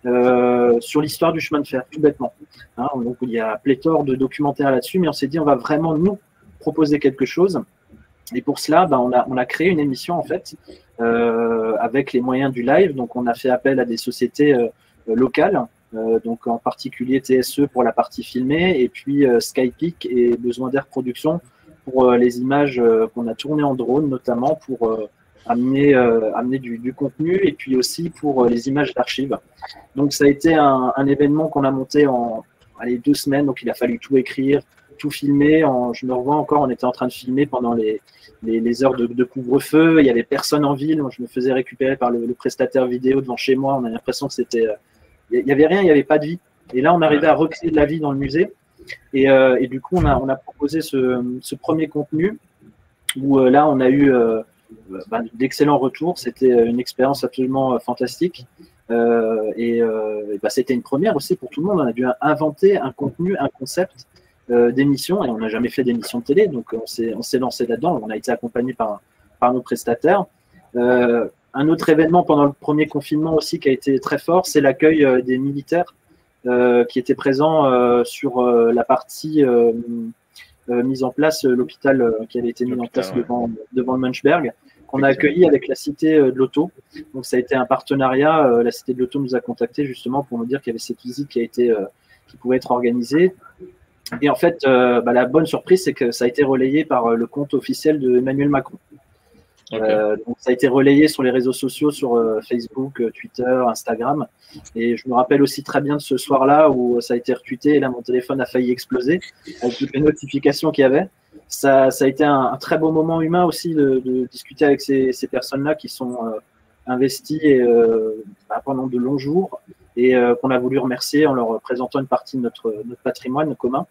Euh, sur l'histoire du chemin de fer, tout bêtement. Hein, donc, il y a pléthore de documentaires là-dessus, mais on s'est dit on va vraiment nous proposer quelque chose. Et pour cela, ben, on, a, on a créé une émission en fait euh, avec les moyens du live. Donc, on a fait appel à des sociétés euh, locales, euh, donc en particulier T S E pour la partie filmée, et puis euh, Skypeak et Besoin d'Air Production pour euh, les images euh, qu'on a tournées en drone, notamment pour euh, amener, euh, amener du, du contenu et puis aussi pour euh, les images d'archives. Donc, ça a été un, un événement qu'on a monté en allez, deux semaines. Donc, il a fallu tout écrire, tout filmer. En, je me revois encore, on était en train de filmer pendant les, les, les heures de, de couvre-feu. Il n'y avait personne en ville. Moi, je me faisais récupérer par le, le prestataire vidéo devant chez moi. On a l'impression que c'était… Il n'y avait rien, il n'y avait pas de vie. Et là, on arrivait à recréer de la vie dans le musée. Et, euh, et du coup, on a, on a proposé ce, ce premier contenu où euh, là, on a eu… Euh, bah, d'excellents retours. C'était une expérience absolument fantastique. Euh, et euh, et bah, c'était une première aussi pour tout le monde. On a dû inventer un contenu, un concept euh, d'émission, et on n'a jamais fait d'émission de télé, donc on s'est on s'est lancé là-dedans. On a été accompagné par, par nos prestataires. Euh, un autre événement pendant le premier confinement aussi qui a été très fort, c'est l'accueil euh, des militaires euh, qui étaient présents euh, sur euh, la partie euh, euh, mise en place, euh, l'hôpital euh, qui avait été mis en place ouais. devant, devant le Munchberg, qu'on a accueilli avec la Cité de l'Auto. Donc, ça a été un partenariat. La Cité de l'Auto nous a contactés justement pour nous dire qu'il y avait cette visite qui, a été, qui pouvait être organisée. Et en fait, euh, bah, la bonne surprise, c'est que ça a été relayé par le compte officiel de Emmanuel Macron. Okay. Euh, donc, ça a été relayé sur les réseaux sociaux, sur euh, Facebook, euh, Twitter, Instagram. Et je me rappelle aussi très bien de ce soir-là où ça a été retweeté et là, mon téléphone a failli exploser avec toutes les notifications qu'il y avait. Ça, ça a été un, un très beau moment humain aussi de, de discuter avec ces, ces personnes-là qui sont euh, investies et, euh, bah, pendant de longs jours et euh, qu'on a voulu remercier en leur présentant une partie de notre, notre patrimoine commun.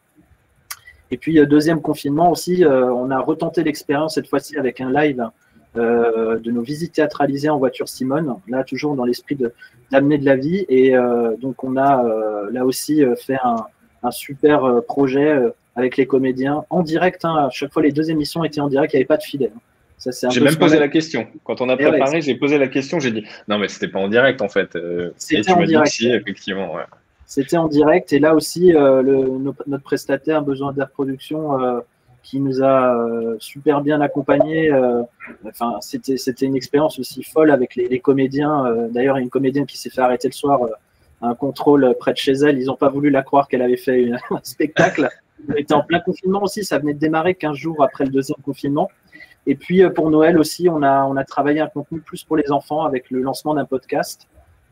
Et puis, euh, deuxième confinement aussi, euh, on a retenté l'expérience cette fois-ci avec un live euh, de nos visites théâtralisées en voiture Simone, là toujours dans l'esprit d'amener de, de la vie. Et euh, donc, on a euh, là aussi euh, fait un, un super euh, projet euh, avec les comédiens en direct. Hein, à chaque fois, les deux émissions étaient en direct, il n'y avait pas de fidèle. J'ai même posé la question. Quand on a préparé, ouais, j'ai posé la question, j'ai dit non, mais c'était pas en direct en fait. Euh, c'était en direct. Si, effectivement. Ouais. C'était en direct. Et là aussi, euh, le, notre prestataire Besoin d'Air Production euh, qui nous a euh, super bien accompagnés. Euh, enfin, c'était c'était une expérience aussi folle avec les, les comédiens. Euh, D'ailleurs, il y a une comédienne qui s'est fait arrêter le soir. Euh, un contrôle près de chez elle. Ils n'ont pas voulu la croire qu'elle avait fait une, un spectacle. Elle était en plein confinement aussi. Ça venait de démarrer quinze jours après le deuxième confinement. Et puis, pour Noël aussi, on a, on a travaillé un contenu plus pour les enfants avec le lancement d'un podcast,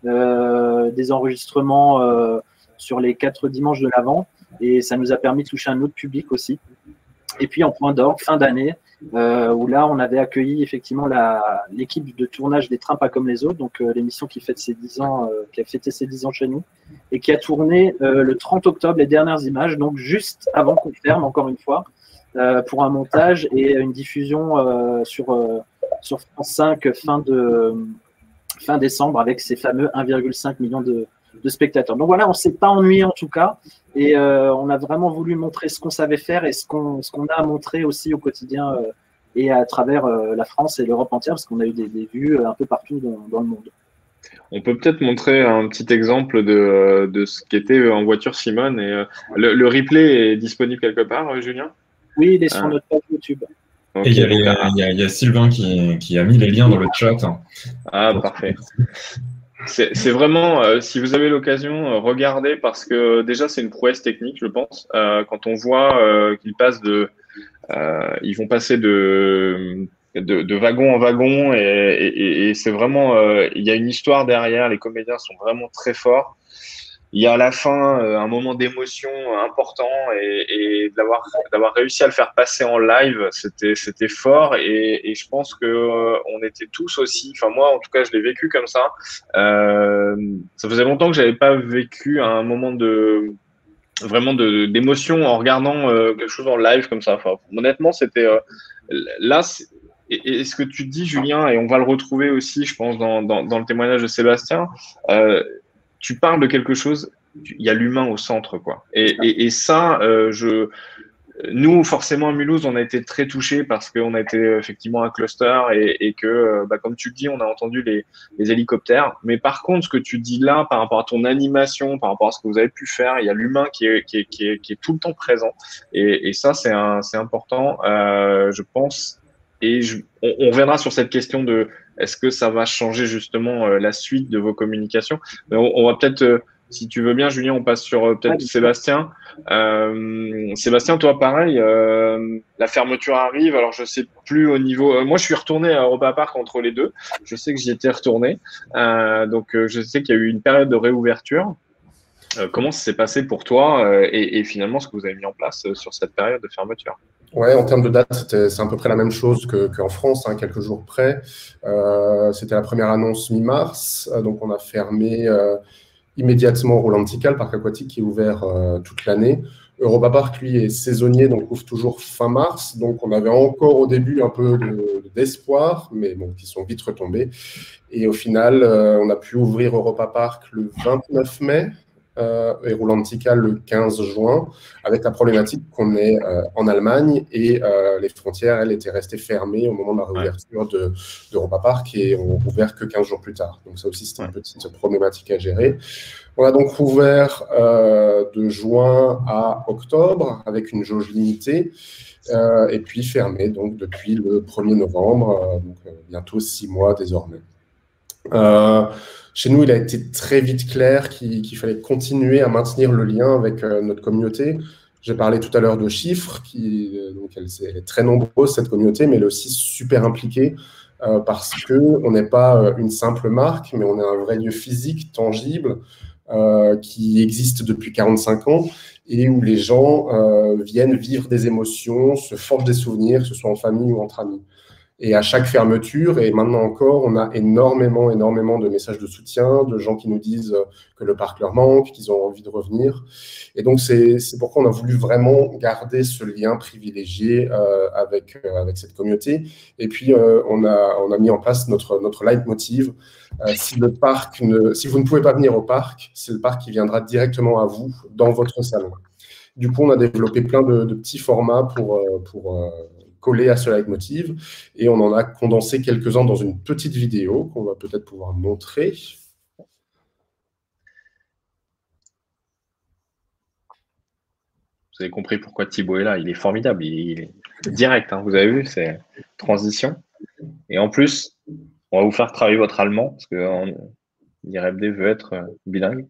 euh, des enregistrements euh, sur les quatre dimanches de l'Avent. Et ça nous a permis de toucher un autre public aussi. Et puis, en point d'orgue, fin d'année, euh, où là, on avait accueilli effectivement l'équipe de tournage des Trains pas comme les autres, donc euh, l'émission qui fête ses dix ans, euh, qui a fêté ses dix ans chez nous, et qui a tourné euh, le trente octobre les dernières images, donc juste avant qu'on ferme, encore une fois, euh, pour un montage et une diffusion euh, sur, euh, sur France cinq fin, de, fin décembre avec ces fameux un virgule cinq million de, de spectateurs. Donc voilà, on ne s'est pas ennuyé en tout cas, et euh, on a vraiment voulu montrer ce qu'on savait faire et ce qu'on ce qu'on a à montrer aussi au quotidien euh, et à travers euh, la France et l'Europe entière, parce qu'on a eu des, des vues un peu partout dans, dans le monde. On peut peut-être montrer un petit exemple de, de ce qu'était En voiture Simone. Et, euh, le, le replay est disponible quelque part, euh, Julien? Oui, il est sur ah. notre page YouTube. Okay, et il y, avait, euh, il, y a, il y a Sylvain qui, qui a mis les liens dans le chat. Ah, parfait. C'est vraiment, euh, si vous avez l'occasion, euh, regardez, parce que déjà, c'est une prouesse technique, je pense. Euh, quand on voit euh, qu'ils passent de... Euh, ils vont passer de... De, de wagon en wagon, et, et, et c'est vraiment, euh, il y a une histoire derrière, les comédiens sont vraiment très forts. Il y a à la fin euh, un moment d'émotion important, et, et d'avoir d'avoir réussi à le faire passer en live, c'était c'était fort, et, et je pense que euh, on était tous aussi, enfin moi en tout cas je l'ai vécu comme ça. Euh, ça faisait longtemps que j'avais pas vécu un moment de vraiment de d'émotion en regardant euh, quelque chose en live comme ça. Enfin, honnêtement, c'était euh, là. Et, et ce que tu dis, Julien, et on va le retrouver aussi, je pense, dans, dans, dans le témoignage de Sébastien, euh, tu parles de quelque chose, il y a l'humain au centre, quoi. Et, et, et ça, euh, je, nous, forcément, à Mulhouse, on a été très touchés parce qu'on a été effectivement un cluster, et, et que, bah, comme tu le dis, on a entendu les, les hélicoptères. Mais par contre, ce que tu dis là, par rapport à ton animation, par rapport à ce que vous avez pu faire, il y a l'humain qui est, qui, est, qui, est, qui est tout le temps présent. Et, et ça, c'est important, euh, je pense. Et je, on, on reviendra sur cette question de est-ce que ça va changer justement euh, la suite de vos communications. Mais on, on va peut-être, euh, si tu veux bien, Julien, on passe sur euh, peut-être ah, Sébastien. Euh, Sébastien, toi, pareil, euh, la fermeture arrive. Alors, je sais plus au niveau. Euh, moi, je suis retourné à Europa Park entre les deux. Je sais que j'y étais retourné. Euh, donc, euh, je sais qu'il y a eu une période de réouverture. Euh, comment ça s'est passé pour toi euh, et, et finalement ce que vous avez mis en place euh, sur cette période de fermeture? Ouais, en termes de date, c'est à peu près la même chose qu'en que France, hein, quelques jours près. Euh, C'était la première annonce mi-mars, euh, donc on a fermé euh, immédiatement Rolantica, le parc aquatique qui est ouvert euh, toute l'année. Europa Park, lui, est saisonnier, donc ouvre toujours fin mars. Donc on avait encore au début un peu d'espoir, de, mais bon, qui sont vite retombés. Et au final, euh, on a pu ouvrir Europa Park le vingt-neuf mai. Euh, et Rolantica le quinze juin, avec la problématique qu'on est euh, en Allemagne et euh, les frontières, elles, étaient restées fermées au moment de la réouverture de, d'Europa Park et ont ouvert que quinze jours plus tard. Donc ça aussi, c'était une petite problématique à gérer. On a donc ouvert euh, de juin à octobre avec une jauge limitée euh, et puis fermé donc, depuis le premier novembre, euh, donc euh, bientôt six mois désormais. Euh, Chez nous, il a été très vite clair qu'il qu'il fallait continuer à maintenir le lien avec euh, notre communauté. J'ai parlé tout à l'heure de chiffres, qui, euh, donc elle, elle est très nombreuse, cette communauté, mais elle est aussi super impliquée euh, parce qu'on n'est pas euh, une simple marque, mais on est un vrai lieu physique, tangible, euh, qui existe depuis quarante-cinq ans et où les gens euh, viennent vivre des émotions, se forgent des souvenirs, que ce soit en famille ou entre amis. Et à chaque fermeture, et maintenant encore, on a énormément, énormément de messages de soutien, de gens qui nous disent que le parc leur manque, qu'ils ont envie de revenir. Et donc, c'est pourquoi on a voulu vraiment garder ce lien privilégié euh, avec, euh, avec cette communauté. Et puis, euh, on, a, on a mis en place notre, notre leitmotiv. Euh, si, le parc ne, si vous ne pouvez pas venir au parc, c'est le parc qui viendra directement à vous, dans votre salon. Du coup, on a développé plein de, de petits formats pour... pour euh, collé à ce leitmotiv, et on en a condensé quelques-uns dans une petite vidéo qu'on va peut-être pouvoir montrer. Vous avez compris pourquoi Thibaut est là, il est formidable, il est direct, hein, vous avez vu, c'est transition. Et en plus, on va vous faire travailler votre allemand, parce que l'I R B D veut être bilingue.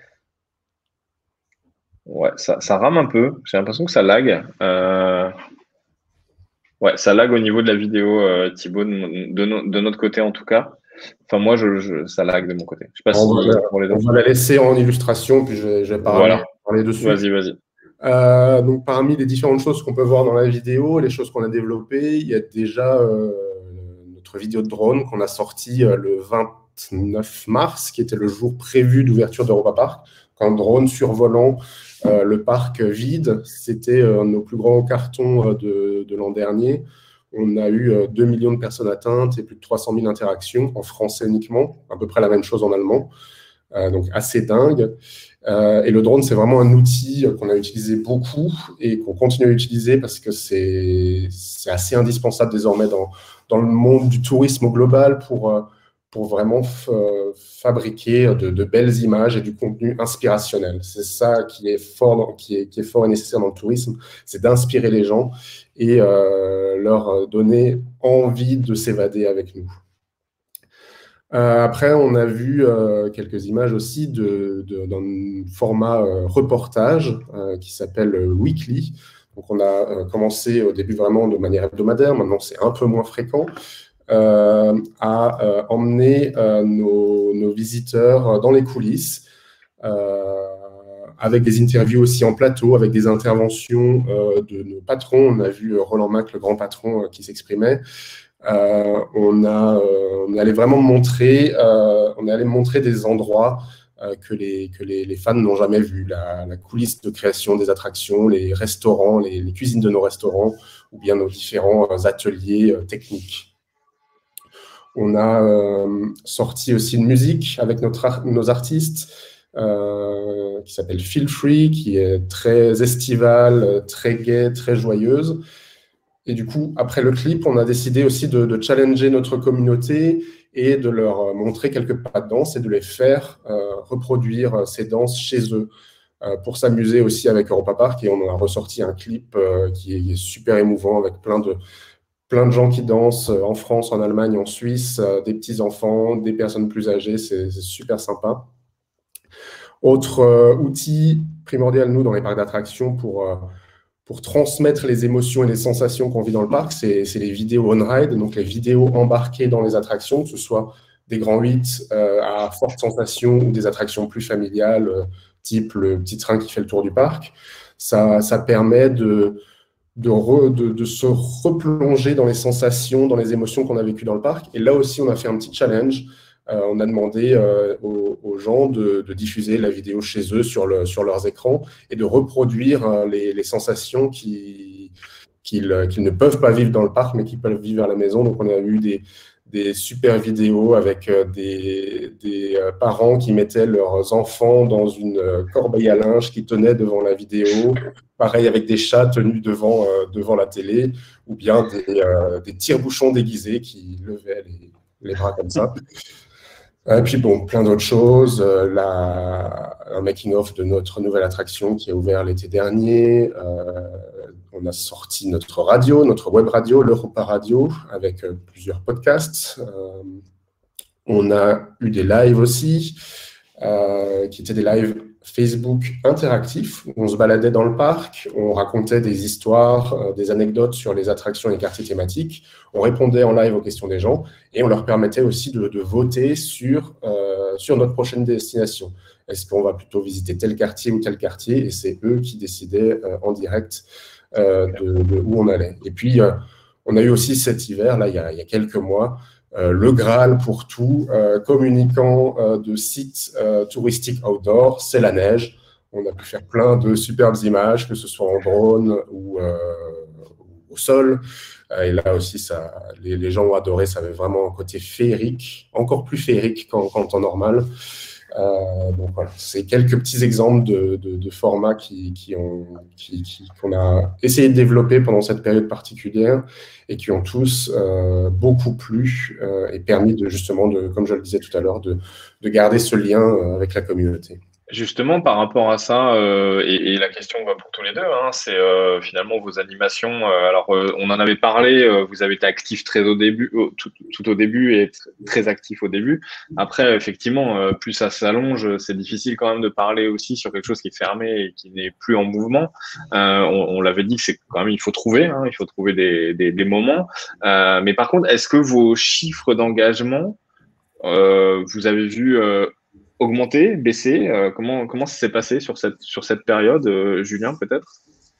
Ouais, ça, ça rame un peu, j'ai l'impression que ça lag. Euh... Ouais, ça lag au niveau de la vidéo, euh, Thibaut, de, de, no, de notre côté en tout cas. Enfin, moi, je, je, ça lag de mon côté. Je sais pas on, si va, pour les on va la laisser en illustration, puis je, je vais parler, voilà. parler dessus. Vas-y, vas-y. Euh, donc, parmi les différentes choses qu'on peut voir dans la vidéo, les choses qu'on a développées, il y a déjà euh, notre vidéo de drone qu'on a sortie euh, le vingt-neuf mars, qui était le jour prévu d'ouverture d'Europa Park, un drone survolant euh, le parc vide. C'était euh, nos plus grands cartons euh, de, de l'an dernier. On a eu euh, deux millions de personnes atteintes et plus de trois cent mille interactions en français uniquement, à peu près la même chose en allemand. Euh, donc assez dingue. Euh, et le drone, c'est vraiment un outil qu'on a utilisé beaucoup et qu'on continue à utiliser parce que c'est assez indispensable désormais dans, dans le monde du tourisme au global pour, pour vraiment fabriquer de, de belles images et du contenu inspirationnel. C'est ça qui est fort, qui est, qui est fort et nécessaire dans le tourisme, c'est d'inspirer les gens et euh, leur donner envie de s'évader avec nous. Euh, après, on a vu euh, quelques images aussi de, de, d'un format euh, reportage euh, qui s'appelle Weekly. Donc, on a euh, commencé au début vraiment de manière hebdomadaire, maintenant c'est un peu moins fréquent, euh, à euh, emmener euh, nos, nos visiteurs dans les coulisses, euh, avec des interviews aussi en plateau, avec des interventions euh, de nos patrons. On a vu Roland Mac, le grand patron, euh, qui s'exprimait. Euh, on, a, euh, on allait vraiment montrer, euh, on allait montrer des endroits euh, que, les, que les, les fans n'ont jamais vus, la, la coulisse de création des attractions, les restaurants, les, les cuisines de nos restaurants, ou bien nos différents euh, ateliers euh, techniques. On a euh, sorti aussi une musique avec notre ar nos artistes euh, qui s'appelle Feel Free, qui est très estivale, très gaie, très joyeuse. Et du coup, après le clip, on a décidé aussi de, de challenger notre communauté et de leur montrer quelques pas de danse et de les faire euh, reproduire ces danses chez eux euh, pour s'amuser aussi avec Europa Park. Et on a ressorti un clip euh, qui est super émouvant avec plein de, plein de gens qui dansent en France, en Allemagne, en Suisse, euh, des petits-enfants, des personnes plus âgées. C'est super sympa. Autre euh, outil primordial, nous, dans les parcs d'attractions pour... Euh, pour transmettre les émotions et les sensations qu'on vit dans le parc, c'est les vidéos on-ride, donc les vidéos embarquées dans les attractions, que ce soit des grands huit euh, à forte sensation ou des attractions plus familiales, euh, type le petit train qui fait le tour du parc. Ça, ça permet de, de, re, de, de se replonger dans les sensations, dans les émotions qu'on a vécues dans le parc. Et là aussi, on a fait un petit challenge. Euh, on a demandé euh, aux, aux gens de, de diffuser la vidéo chez eux sur, le, sur leurs écrans et de reproduire euh, les, les sensations qu'ils qu'ils, qu'ils ne peuvent pas vivre dans le parc, mais qu'ils peuvent vivre à la maison. Donc, on a eu des, des super vidéos avec euh, des, des euh, parents qui mettaient leurs enfants dans une euh, corbeille à linge qui tenait devant la vidéo. Pareil avec des chats tenus devant, euh, devant la télé, ou bien des, euh, des tire-bouchons déguisés qui levaient les, les bras comme ça. Et puis bon, plein d'autres choses, euh, la, un making-of de notre nouvelle attraction qui a ouvert l'été dernier. Euh, on a sorti notre radio, notre web radio, l'Europa Radio, avec euh, plusieurs podcasts. Euh, on a eu des lives aussi, euh, qui étaient des lives Facebook interactifs, où on se baladait dans le parc, on racontait des histoires, euh, des anecdotes sur les attractions et les quartiers thématiques, on répondait en live aux questions des gens et on leur permettait aussi de, de voter sur, euh, sur notre prochaine destination. Est-ce qu'on va plutôt visiter tel quartier ou tel quartier? Et c'est eux qui décidaient euh, en direct euh, de, de où on allait. Et puis, euh, on a eu aussi cet hiver, là, il y a, il y a quelques mois, Euh, le Graal pour tout, euh, communicant euh, de sites euh, touristiques outdoor, c'est la neige. On a pu faire plein de superbes images, que ce soit en drone ou euh, au sol. Euh, et là aussi, ça, les, les gens ont adoré, ça avait vraiment un côté féerique, encore plus féerique qu'en qu'en temps normal. Euh, donc voilà, c'est quelques petits exemples de, de, de formats qui, qui ont, qui, qui, qu'on a essayé de développer pendant cette période particulière et qui ont tous euh, beaucoup plu euh, et permis de justement, de, comme je le disais tout à l'heure, de, de garder ce lien avec la communauté. Justement, par rapport à ça, euh, et, et la question va pour tous les deux, hein, c'est euh, finalement vos animations. Euh, alors, euh, on en avait parlé, euh, vous avez été actif très au début, au, tout, tout au début et très actif au début. Après, effectivement, euh, plus ça s'allonge, c'est difficile quand même de parler aussi sur quelque chose qui est fermé et qui n'est plus en mouvement. Euh, on on l'avait dit que c'est quand même, il faut trouver, hein, il faut trouver des, des, des moments. Euh, mais par contre, est-ce que vos chiffres d'engagement, euh, vous avez vu… Euh, augmenté, baissé? Euh, comment, comment ça s'est passé sur cette, sur cette période, euh, Julien, peut-être?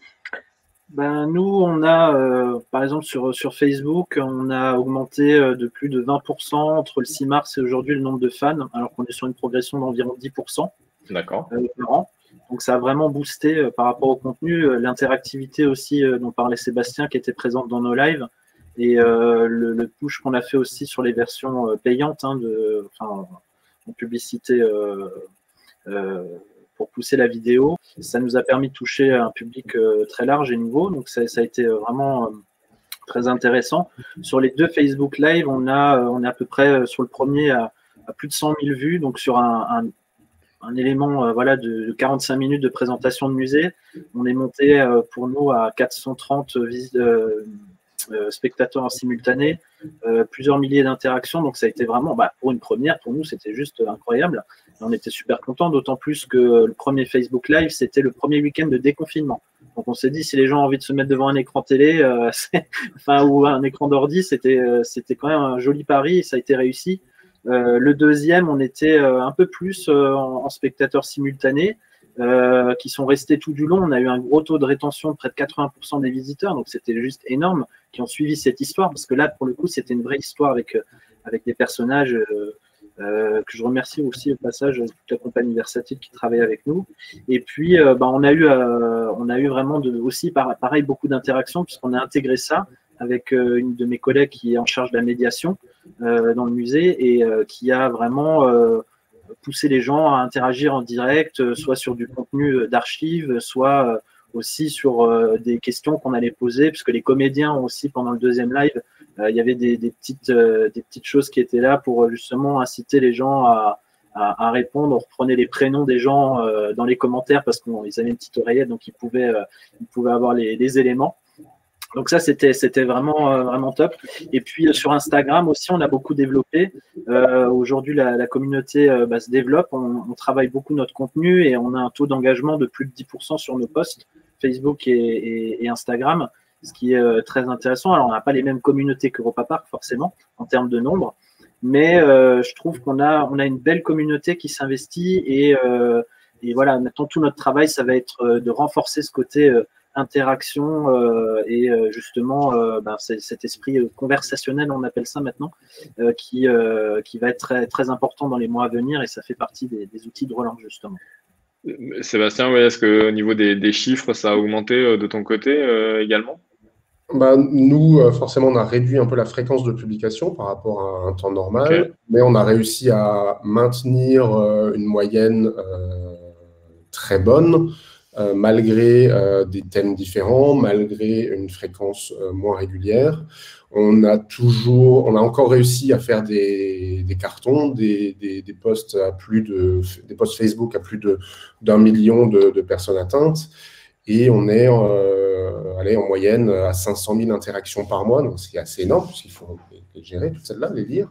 Ben, nous, on a, euh, par exemple, sur, sur Facebook, on a augmenté euh, de plus de vingt pour cent entre le six mars et aujourd'hui le nombre de fans, alors qu'on est sur une progression d'environ dix pour cent D'accord. euh, par an. Donc, ça a vraiment boosté euh, par rapport au contenu, euh, l'interactivité aussi euh, dont parlait Sébastien, qui était présente dans nos lives, et euh, le, le push qu'on a fait aussi sur les versions euh, payantes, hein, de, enfin, en publicité euh, euh, pour pousser la vidéo. Ça nous a permis de toucher un public euh, très large et nouveau, donc ça, ça a été vraiment euh, très intéressant. Sur les deux Facebook Live, on, a, on est à peu près sur le premier à, à plus de cent mille vues, donc sur un, un, un élément euh, voilà, de, de quarante-cinq minutes de présentation de musée. On est monté euh, pour nous à quatre cent trente vis- euh, euh, spectateurs en simultané, euh, plusieurs milliers d'interactions, donc ça a été vraiment, bah, pour une première, pour nous, c'était juste incroyable. On était super contents, d'autant plus que le premier Facebook Live, c'était le premier week-end de déconfinement. Donc on s'est dit, si les gens ont envie de se mettre devant un écran télé, euh, enfin, ou un écran d'ordi, c'était euh, c'était quand même un joli pari et ça a été réussi. Euh, le deuxième, on était euh, un peu plus euh, en, en spectateurs simultanés, euh, qui sont restés tout du long. On a eu un gros taux de rétention de près de quatre-vingts pour cent des visiteurs, donc c'était juste énorme, qui ont suivi cette histoire, parce que là, pour le coup, c'était une vraie histoire avec, avec des personnages euh, Euh, que je remercie aussi au passage toute la compagnie Versatile qui travaille avec nous. Et puis, euh, bah, on a eu, euh, on a eu vraiment de, aussi pareil beaucoup d'interactions puisqu'on a intégré ça avec euh, une de mes collègues qui est en charge de la médiation euh, dans le musée et euh, qui a vraiment euh, poussé les gens à interagir en direct, euh, soit sur du contenu d'archives, soit euh, aussi sur euh, des questions qu'on allait poser, puisque les comédiens ont aussi, pendant le deuxième live, euh, il y avait des, des, petites, euh, des petites choses qui étaient là pour justement inciter les gens à, à, à répondre. On reprenait les prénoms des gens euh, dans les commentaires parce qu'ils avaient une petite oreillette, donc ils pouvaient, euh, ils pouvaient avoir les, les éléments. Donc ça, c'était c'était vraiment euh, vraiment top. Et puis euh, sur Instagram aussi, on a beaucoup développé. Euh, Aujourd'hui, la, la communauté euh, bah, se développe. On, on travaille beaucoup notre contenu et on a un taux d'engagement de plus de dix pour cent sur nos posts Facebook et, et, et Instagram, ce qui est euh, très intéressant. Alors, on n'a pas les mêmes communautés qu'Europa Park, forcément, en termes de nombre, mais euh, je trouve qu'on a on a une belle communauté qui s'investit et, euh, et voilà. Maintenant, tout notre travail, ça va être de renforcer ce côté euh, interaction euh, et euh, justement euh, ben, c'est cet esprit euh, conversationnel, on appelle ça maintenant, euh, qui, euh, qui va être très, très important dans les mois à venir et ça fait partie des, des outils de relance justement. Sébastien, ouais, est-ce qu'au niveau des, des chiffres, ça a augmenté euh, de ton côté euh, également? Bah, nous, euh, forcément, on a réduit un peu la fréquence de publication par rapport à un temps normal, Okay. mais on a réussi à maintenir euh, une moyenne euh, très bonne. Euh, malgré euh, des thèmes différents, malgré une fréquence euh, moins régulière. On a toujours, on a encore réussi à faire des, des cartons, des, des, des posts à plus de, des posts Facebook à plus de d'un million de, de personnes atteintes, et on est euh, allé en moyenne à cinq cent mille interactions par mois, donc c'est assez énorme puisqu'il faut les gérer toutes celles-là, les lire.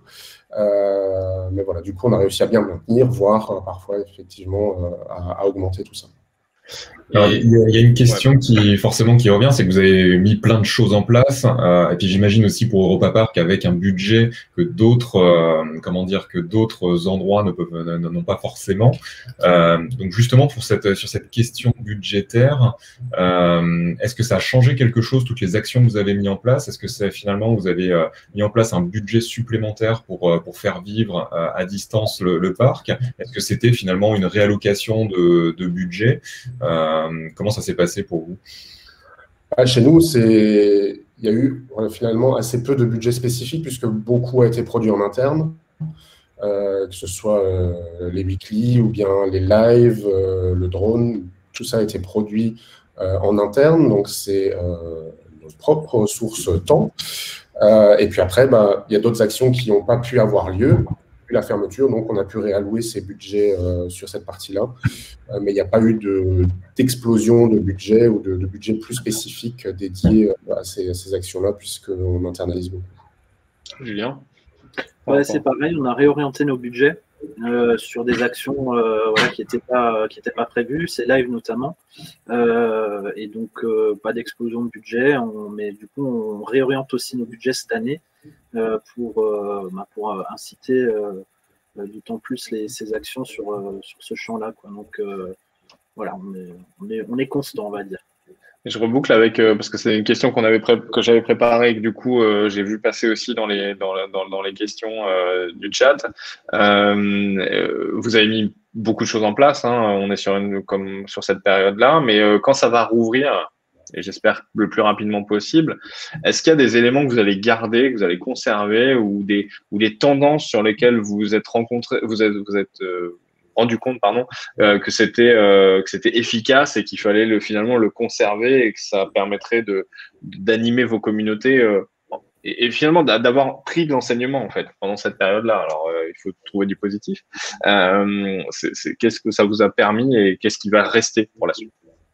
Euh, mais voilà, du coup, on a réussi à bien maintenir, voire euh, parfois effectivement euh, à, à augmenter tout ça. Alors, il y, a, il y a une question ouais. qui forcément qui revient, c'est que vous avez mis plein de choses en place, euh, et puis j'imagine aussi pour Europa Park avec un budget que d'autres, euh, comment dire, que d'autres endroits ne peuvent, n'ont pas forcément. Euh, donc justement pour cette sur cette question budgétaire, euh, est-ce que ça a changé quelque chose toutes les actions que vous avez mis en place? Est-ce que c'est finalement vous avez euh, mis en place un budget supplémentaire pour pour faire vivre euh, à distance le, le parc? Est-ce que c'était finalement une réallocation de, de budget? euh, Comment ça s'est passé pour vous? Ah, chez nous, c'est... il y a eu voilà, finalement assez peu de budget spécifique puisque beaucoup a été produit en interne, euh, que ce soit euh, les weekly ou bien les lives, euh, le drone, tout ça a été produit euh, en interne, donc c'est euh, nos propres ressources temps. Euh, et puis après, bah, il y a d'autres actions qui n'ont pas pu avoir lieu, la fermeture, donc on a pu réallouer ces budgets euh, sur cette partie-là. Euh, mais il n'y a pas eu de, d'explosion de budget ou de, de budget plus spécifique dédié à ces, à ces actions-là, puisqu'on internalise beaucoup. Julien? Ouais, c'est pareil, on a réorienté nos budgets euh, sur des actions euh, voilà, qui n'étaient pas, qui étaient pas prévues, c'est live notamment. Euh, et donc, euh, pas d'explosion de budget, on, mais du coup, on réoriente aussi nos budgets cette année euh, pour, euh, bah, pour inciter euh, d'autant plus les, ces actions sur, euh, sur ce champ-là, quoi. Donc euh, voilà, on est, on, est, on est constant, on va dire. Et je reboucle avec, euh, parce que c'est une question qu'on avait pré que j'avais préparée et que du coup euh, j'ai vu passer aussi dans les, dans, dans, dans les questions euh, du chat. Euh, vous avez mis beaucoup de choses en place, hein, on est sur, une, comme sur cette période-là, mais euh, quand ça va rouvrir, et j'espère le plus rapidement possible, est-ce qu'il y a des éléments que vous allez garder, que vous allez conserver, ou des, ou des tendances sur lesquelles vous vous êtes rencontrés, vous êtes, vous êtes euh, rendu compte, pardon, euh, que c'était euh, que c'était efficace et qu'il fallait le, finalement le conserver et que ça permettrait de d'animer vos communautés euh, et, et finalement d'avoir pris de l'enseignement en fait pendant cette période-là. Alors euh, il faut trouver du positif. Euh, c'est, c'est, qu'est-ce que ça vous a permis et qu'est-ce qui va rester pour la suite?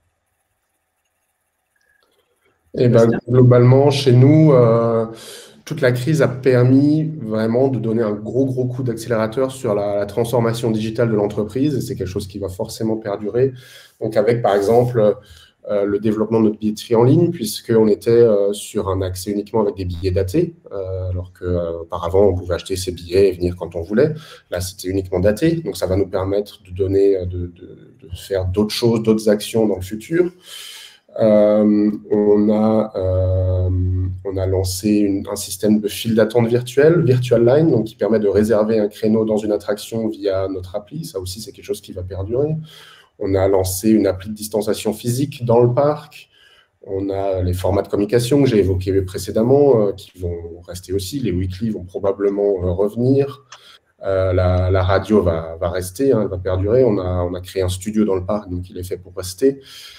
Et ben, globalement, chez nous, euh, toute la crise a permis vraiment de donner un gros, gros coup d'accélérateur sur la, la transformation digitale de l'entreprise, et c'est quelque chose qui va forcément perdurer. Donc, avec, par exemple, euh, le développement de notre billetterie en ligne, puisqu'on était euh, sur un accès uniquement avec des billets datés, euh, alors qu'auparavant, euh, on pouvait acheter ses billets et venir quand on voulait. Là, c'était uniquement daté, donc ça va nous permettre de donner, de, de, de faire d'autres choses, d'autres actions dans le futur. Euh, on, a, euh, on a lancé une, un système de file d'attente virtuelle, Virtual Line, donc qui permet de réserver un créneau dans une attraction via notre appli. Ça aussi, c'est quelque chose qui va perdurer. On a lancé une appli de distanciation physique dans le parc. On a les formats de communication que j'ai évoqués précédemment, euh, qui vont rester aussi. Les weekly vont probablement euh, revenir. Euh, la, la radio va, va rester, hein, elle va perdurer. On a, on a créé un studio dans le parc, donc il est fait pour rester.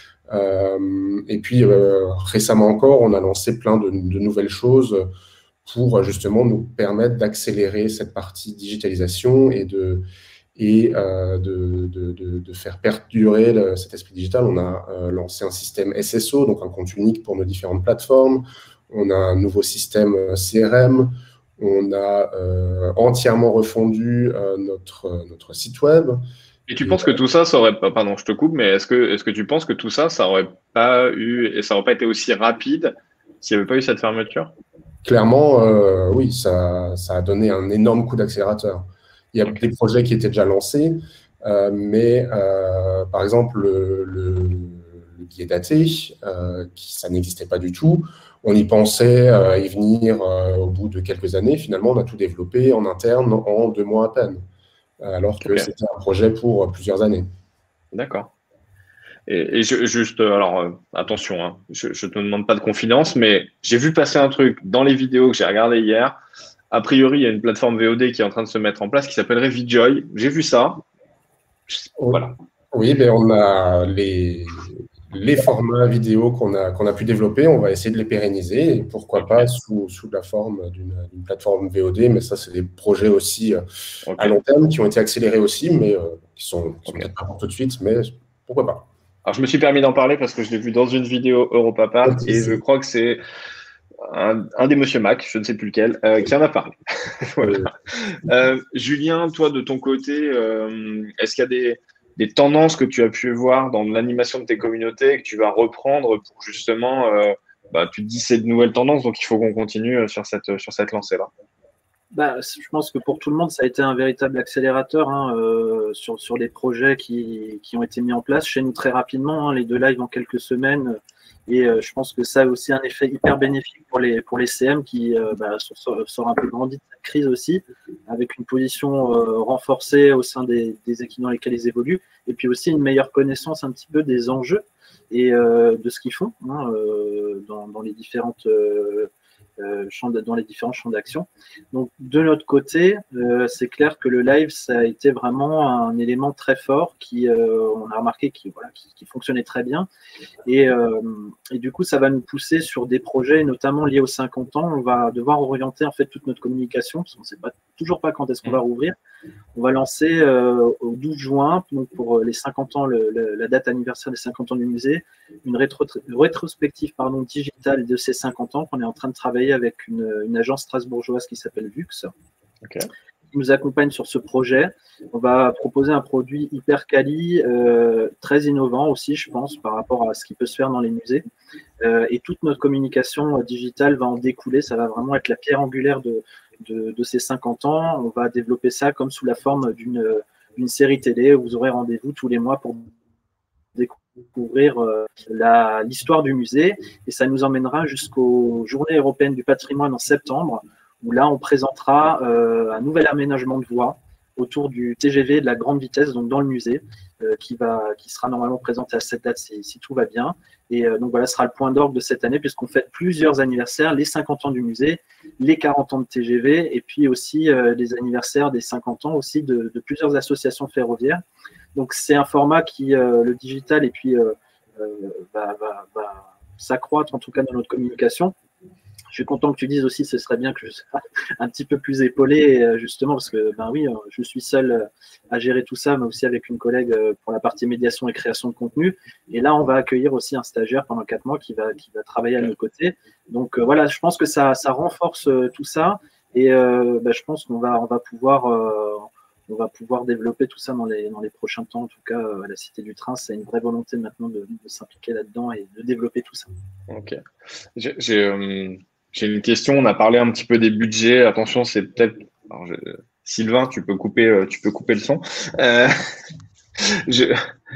Euh, et puis euh, récemment encore, on a lancé plein de, de nouvelles choses pour justement nous permettre d'accélérer cette partie digitalisation et de, et, euh, de, de, de, de faire perdurer le, cet esprit digital. On a euh, lancé un système S S O, donc un compte unique pour nos différentes plateformes. On a un nouveau système C R M. On a euh, entièrement refondu euh, notre, notre site web. Et tu penses que tout ça, ça aurait pas, pardon, je te coupe, mais est-ce que, est-ce que tu penses que tout ça, ça aurait pas eu, et ça aurait pas été aussi rapide s'il n'y avait pas eu cette fermeture? Clairement, euh, oui, ça, ça a donné un énorme coup d'accélérateur. Il y a okay. des projets qui étaient déjà lancés, euh, mais euh, par exemple, le, le, le billet daté, euh, qui, ça n'existait pas du tout. On y pensait euh, y venir euh, au bout de quelques années. Finalement, on a tout développé en interne en deux mois à peine, alors que okay. c'était un projet pour plusieurs années. D'accord. Et, et je, juste, alors euh, attention, hein, je ne te demande pas de confidence, mais j'ai vu passer un truc dans les vidéos que j'ai regardées hier. A priori, il y a une plateforme V O D qui est en train de se mettre en place qui s'appellerait VJoy. J'ai vu ça. Voilà. Oui, mais on a les, les formats vidéo qu'on a, qu'on a pu développer. On va essayer de les pérenniser. Et pourquoi okay. pas sous, sous la forme d'une plateforme V O D. Mais ça, c'est des projets aussi euh, okay. à long terme qui ont été accélérés aussi, mais euh, qui sont, qui sont okay. peut-être pas pour tout de suite. Mais pourquoi pas. Alors, je me suis permis d'en parler parce que je l'ai vu dans une vidéo Europapa okay. et je crois que c'est un, un des Monsieur Mac, je ne sais plus lequel, euh, qui en a parlé. Voilà. euh, Julien, toi, de ton côté, euh, est-ce qu'il y a des, des tendances que tu as pu voir dans l'animation de tes communautés que tu vas reprendre pour justement, euh, bah, tu te dis c'est de nouvelles tendances, donc il faut qu'on continue sur cette, sur cette lancée-là? Bah, je pense que pour tout le monde, ça a été un véritable accélérateur hein, euh, sur, sur les projets qui, qui ont été mis en place. Chez nous, très rapidement, hein, les deux lives en quelques semaines. Et euh, je pense que ça a aussi un effet hyper bénéfique pour les, pour les C M qui euh, bah, sortent sort un peu grandi de cette crise aussi, avec une position euh, renforcée au sein des, des équipes dans lesquelles ils évoluent. Et puis aussi une meilleure connaissance un petit peu des enjeux et euh, de ce qu'ils font hein, euh, dans, dans les différentes... Euh, Euh, champ de, dans les différents champs d'action. Donc, de notre côté, euh, c'est clair que le live, ça a été vraiment un élément très fort qui, euh, on a remarqué, qui, voilà, qui, qui fonctionnait très bien. Et, euh, et du coup, ça va nous pousser sur des projets, notamment liés aux cinquante ans. On va devoir orienter en fait toute notre communication, parce qu'on ne sait pas, toujours pas quand est-ce qu'on va rouvrir. On va lancer euh, au douze juin, donc pour les cinquante ans, le, le, la date anniversaire des cinquante ans du musée, une rétro, rétrospective pardon, digitale de ces cinquante ans qu'on est en train de travailler avec une, une agence strasbourgeoise qui s'appelle Vux, okay. qui nous accompagne sur ce projet. On va proposer un produit hyper quali, euh, très innovant aussi, je pense, par rapport à ce qui peut se faire dans les musées. Euh, et toute notre communication euh, digitale va en découler. Ça va vraiment être la pierre angulaire de, de, de ces cinquante ans. On va développer ça comme sous la forme d'une d'une série télé où vous aurez rendez-vous tous les mois pour découvrir euh, l'histoire du musée. Et ça nous emmènera jusqu'aux Journées européennes du patrimoine en septembre, où là, on présentera euh, un nouvel aménagement de voies autour du T G V de la grande vitesse, donc dans le musée, euh, qui, va, qui sera normalement présenté à cette date si, si tout va bien. Et euh, donc voilà, ce sera le point d'orgue de cette année, puisqu'on fête plusieurs anniversaires, les cinquante ans du musée, les quarante ans de T G V, et puis aussi euh, les anniversaires des cinquante ans aussi de, de plusieurs associations ferroviaires. Donc c'est un format qui, euh, le digital, et puis euh, euh, va, va, va s'accroître en tout cas dans notre communication. Je suis content que tu dises aussi, ce serait bien que je sois un petit peu plus épaulé, justement, parce que, ben oui, je suis seul à gérer tout ça, mais aussi avec une collègue pour la partie médiation et création de contenu. Et là, on va accueillir aussi un stagiaire pendant quatre mois qui va, qui va travailler à nos côtés. Donc, voilà, je pense que ça, ça renforce tout ça. Et euh, ben, je pense qu'on va, on va pouvoir... Euh, on va pouvoir développer tout ça dans les, dans les prochains temps. En tout cas, à la Cité du Train, c'est une vraie volonté maintenant de, de s'impliquer là-dedans et de développer tout ça. Ok. J'ai... j'ai euh... J'ai une question, on a parlé un petit peu des budgets. Attention, c'est peut-être… Je... Sylvain, tu peux couper, tu peux couper le son. Euh... Je...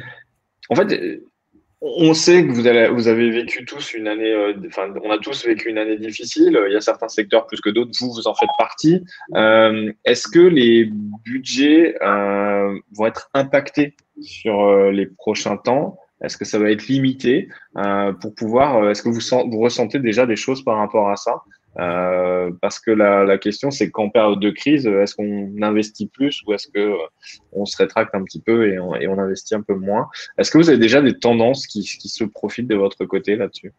En fait, on sait que vous avez, vous avez vécu tous une année… Enfin, on a tous vécu une année difficile. Il y a certains secteurs plus que d'autres. Vous, vous en faites partie. Euh, est-ce que les budgets euh, vont être impactés sur euh, les prochains temps ? Est-ce que ça va être limité euh, pour pouvoir… Est-ce que vous, sent, vous ressentez déjà des choses par rapport à ça euh, Parce que la, la question, c'est qu'en période de crise, est-ce qu'on investit plus ou est-ce que on se rétracte un petit peu et on, et on investit un peu moins? Est-ce que vous avez déjà des tendances qui, qui se profitent de votre côté là-dessus?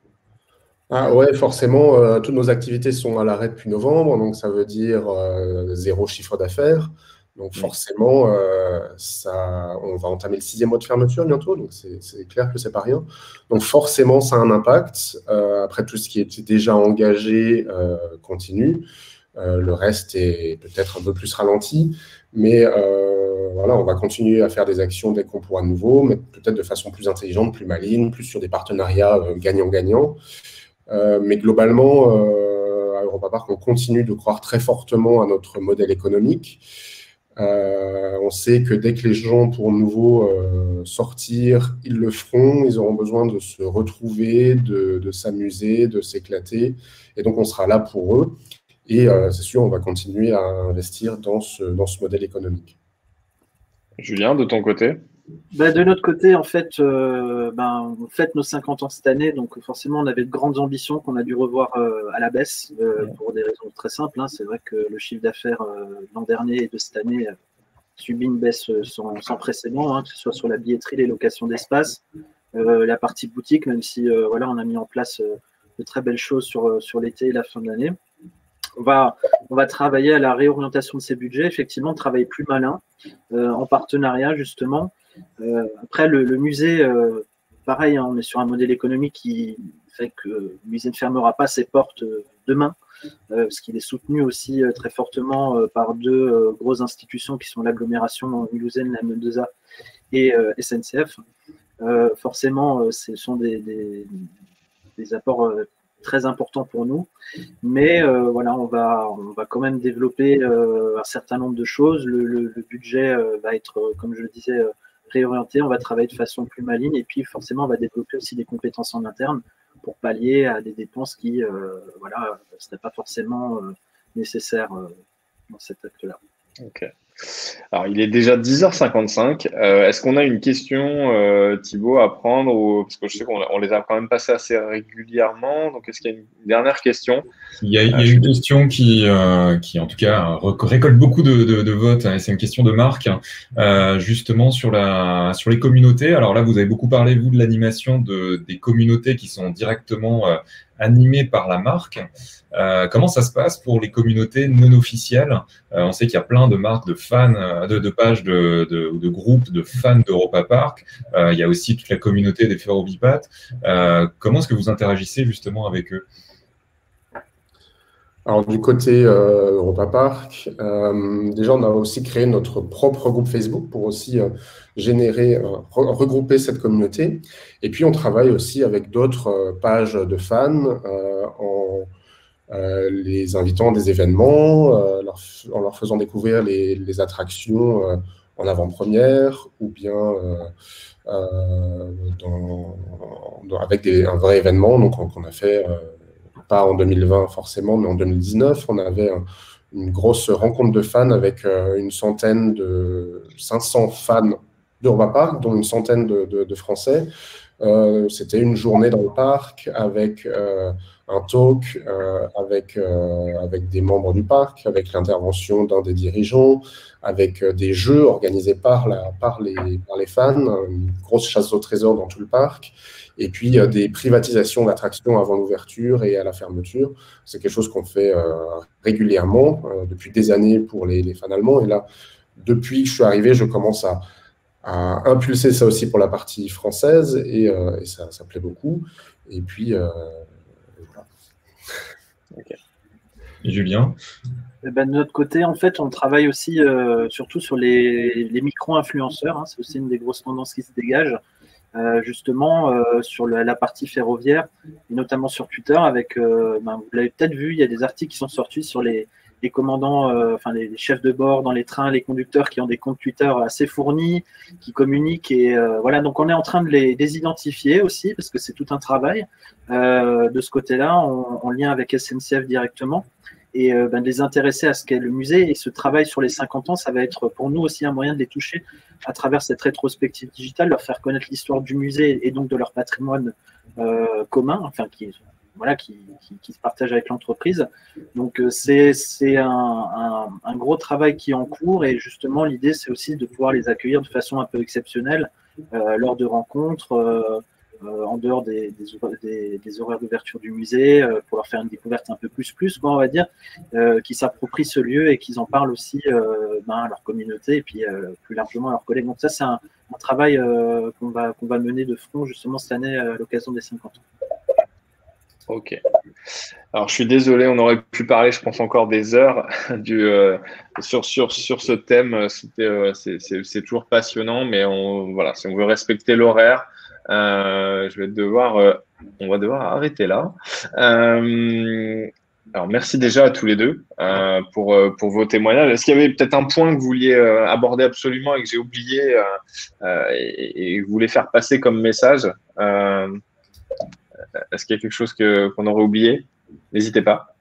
Ah ouais, forcément, euh, toutes nos activités sont à l'arrêt depuis novembre, donc ça veut dire euh, zéro chiffre d'affaires. Donc forcément, euh, ça, on va entamer le sixième mois de fermeture bientôt, donc c'est clair que c'est pas rien. Donc forcément, ça a un impact. Euh, après, tout ce qui était déjà engagé euh, continue. Euh, le reste est peut-être un peu plus ralenti, mais euh, voilà, on va continuer à faire des actions dès qu'on pourra de nouveau, mais peut-être de façon plus intelligente, plus maligne, plus sur des partenariats euh, gagnant-gagnant. Euh, mais globalement, euh, à Europa Park, on continue de croire très fortement à notre modèle économique. Euh, on sait que dès que les gens pourront de nouveau euh, sortir, ils le feront, ils auront besoin de se retrouver, de, de s'amuser, de s'éclater, et donc on sera là pour eux. Et euh, c'est sûr, on va continuer à investir dans ce, dans ce modèle économique. Julien, de ton côté? Ben, de notre côté, en fait, euh, ben, on fête nos cinquante ans cette année, donc forcément, on avait de grandes ambitions qu'on a dû revoir euh, à la baisse euh, pour des raisons très simples. Hein. C'est vrai que le chiffre d'affaires euh, l'an dernier et de cette année euh, subit une baisse sans, sans précédent, hein, que ce soit sur la billetterie, les locations d'espace, euh, la partie boutique, même si euh, voilà, on a mis en place euh, de très belles choses sur, sur l'été et la fin de l'année. On va, on va travailler à la réorientation de ces budgets, effectivement, travailler plus malin, euh, en partenariat justement. Euh, après, le, le musée, euh, pareil, hein, on est sur un modèle économique qui fait que le musée ne fermera pas ses portes euh, demain, euh, parce qu'il est soutenu aussi euh, très fortement euh, par deux euh, grosses institutions qui sont l'agglomération mulhousaine, la M deux A et euh, S N C F. Euh, forcément, euh, ce sont des, des, des apports euh, très importants pour nous, mais euh, voilà, on va, on va quand même développer euh, un certain nombre de choses. Le, le, le budget euh, va être, euh, comme je le disais, euh, réorienté, on va travailler de façon plus maligne et puis forcément on va développer aussi des compétences en interne pour pallier à des dépenses qui euh, voilà, ne seraient pas forcément euh, nécessaires euh, dans cet acte-là. Ok. Alors, il est déjà dix heures cinquante-cinq. Euh, Est-ce qu'on a une question, euh, Thibaut, à prendre ou... Parce que je sais qu'on on les a quand même passées assez régulièrement. Donc, est-ce qu'il y a une dernière question? Il y a, il y a une question qui, euh, qui, en tout cas, récolte beaucoup de, de, de votes. Hein, et c'est une question de Marc, euh, justement, sur, la, sur les communautés. Alors là, vous avez beaucoup parlé, vous, de l'animation de, des communautés qui sont directement euh, animées par la marque. Euh, comment ça se passe pour les communautés non officielles? euh, On sait qu'il y a plein de marques, de fans, de, de pages, de, de, de groupes de fans d'Europa Park. Euh, il y a aussi toute la communauté des Ferrovipat. Euh, comment est-ce que vous interagissez justement avec eux? Alors, du côté euh, Europa Park, euh, déjà, on a aussi créé notre propre groupe Facebook pour aussi euh, générer, euh, re regrouper cette communauté. Et puis, on travaille aussi avec d'autres euh, pages de fans euh, en, euh, les invitant à des événements, euh, leur, en leur faisant découvrir les, les attractions euh, en avant-première ou bien euh, euh, dans, dans, avec des, un vrai événement. Donc, on, on a fait, euh, pas en deux mille vingt forcément, mais en deux mille dix-neuf, on avait un, une grosse rencontre de fans avec euh, une centaine de cinq cents fans d'Urba Park, dont une centaine de, de, de Français. Euh, C'était une journée dans le parc avec euh, un talk, euh, avec, euh, avec des membres du parc, avec l'intervention d'un des dirigeants, avec euh, des jeux organisés par, la, par, les, par les fans, une grosse chasse au trésor dans tout le parc, et puis euh, des privatisations d'attractions avant l'ouverture et à la fermeture. C'est quelque chose qu'on fait euh, régulièrement euh, depuis des années pour les, les fans allemands. Et là, depuis que je suis arrivé, je commence à à impulser ça aussi pour la partie française et, euh, et ça, ça plaît beaucoup. Et puis, euh, voilà. Okay. Et Julien? Eh ben, de notre côté, en fait, on travaille aussi euh, surtout sur les, les micro-influenceurs. Hein, c'est aussi une des grosses tendances qui se dégagent, euh, justement euh, sur la, la partie ferroviaire, et notamment sur Twitter. Avec, euh, ben, vous l'avez peut-être vu, il y a des articles qui sont sortis sur les les commandants, euh, enfin les, les chefs de bord dans les trains, les conducteurs qui ont des comptes Twitter assez fournis, qui communiquent et euh, voilà. Donc on est en train de les, les identifier aussi parce que c'est tout un travail euh, de ce côté-là, en, en lien avec S N C F directement et euh, ben, de les intéresser à ce qu'est le musée. Et ce travail sur les cinquante ans, ça va être pour nous aussi un moyen de les toucher à travers cette rétrospective digitale, leur faire connaître l'histoire du musée et donc de leur patrimoine euh, commun, enfin qui Voilà, qui, qui, qui se partage avec l'entreprise. Donc, c'est un, un, un gros travail qui est en cours et justement, l'idée, c'est aussi de pouvoir les accueillir de façon un peu exceptionnelle euh, lors de rencontres, euh, euh, en dehors des, des, des, des horaires d'ouverture du musée, euh, pour leur faire une découverte un peu plus plus, quoi, on va dire, euh, qui s'approprient ce lieu et qu'ils en parlent aussi euh, ben, à leur communauté et puis euh, plus largement à leurs collègues. Donc ça, c'est un, un travail euh, qu'on va, qu'on va mener de front justement cette année à l'occasion des cinquante ans. Ok. Alors, je suis désolé, on aurait pu parler, je pense, encore des heures du, euh, sur, sur, sur ce thème. C'était, euh, c'est toujours passionnant, mais on, voilà, si on veut respecter l'horaire, euh, je vais devoir, euh, on va devoir arrêter là. Euh, alors, merci déjà à tous les deux euh, pour, pour vos témoignages. Est-ce qu'il y avait peut-être un point que vous vouliez euh, aborder absolument et que j'ai oublié euh, euh, et, et que vous voulez faire passer comme message? euh, Est-ce qu'il y a quelque chose que, qu'on aurait oublié? N'hésitez pas.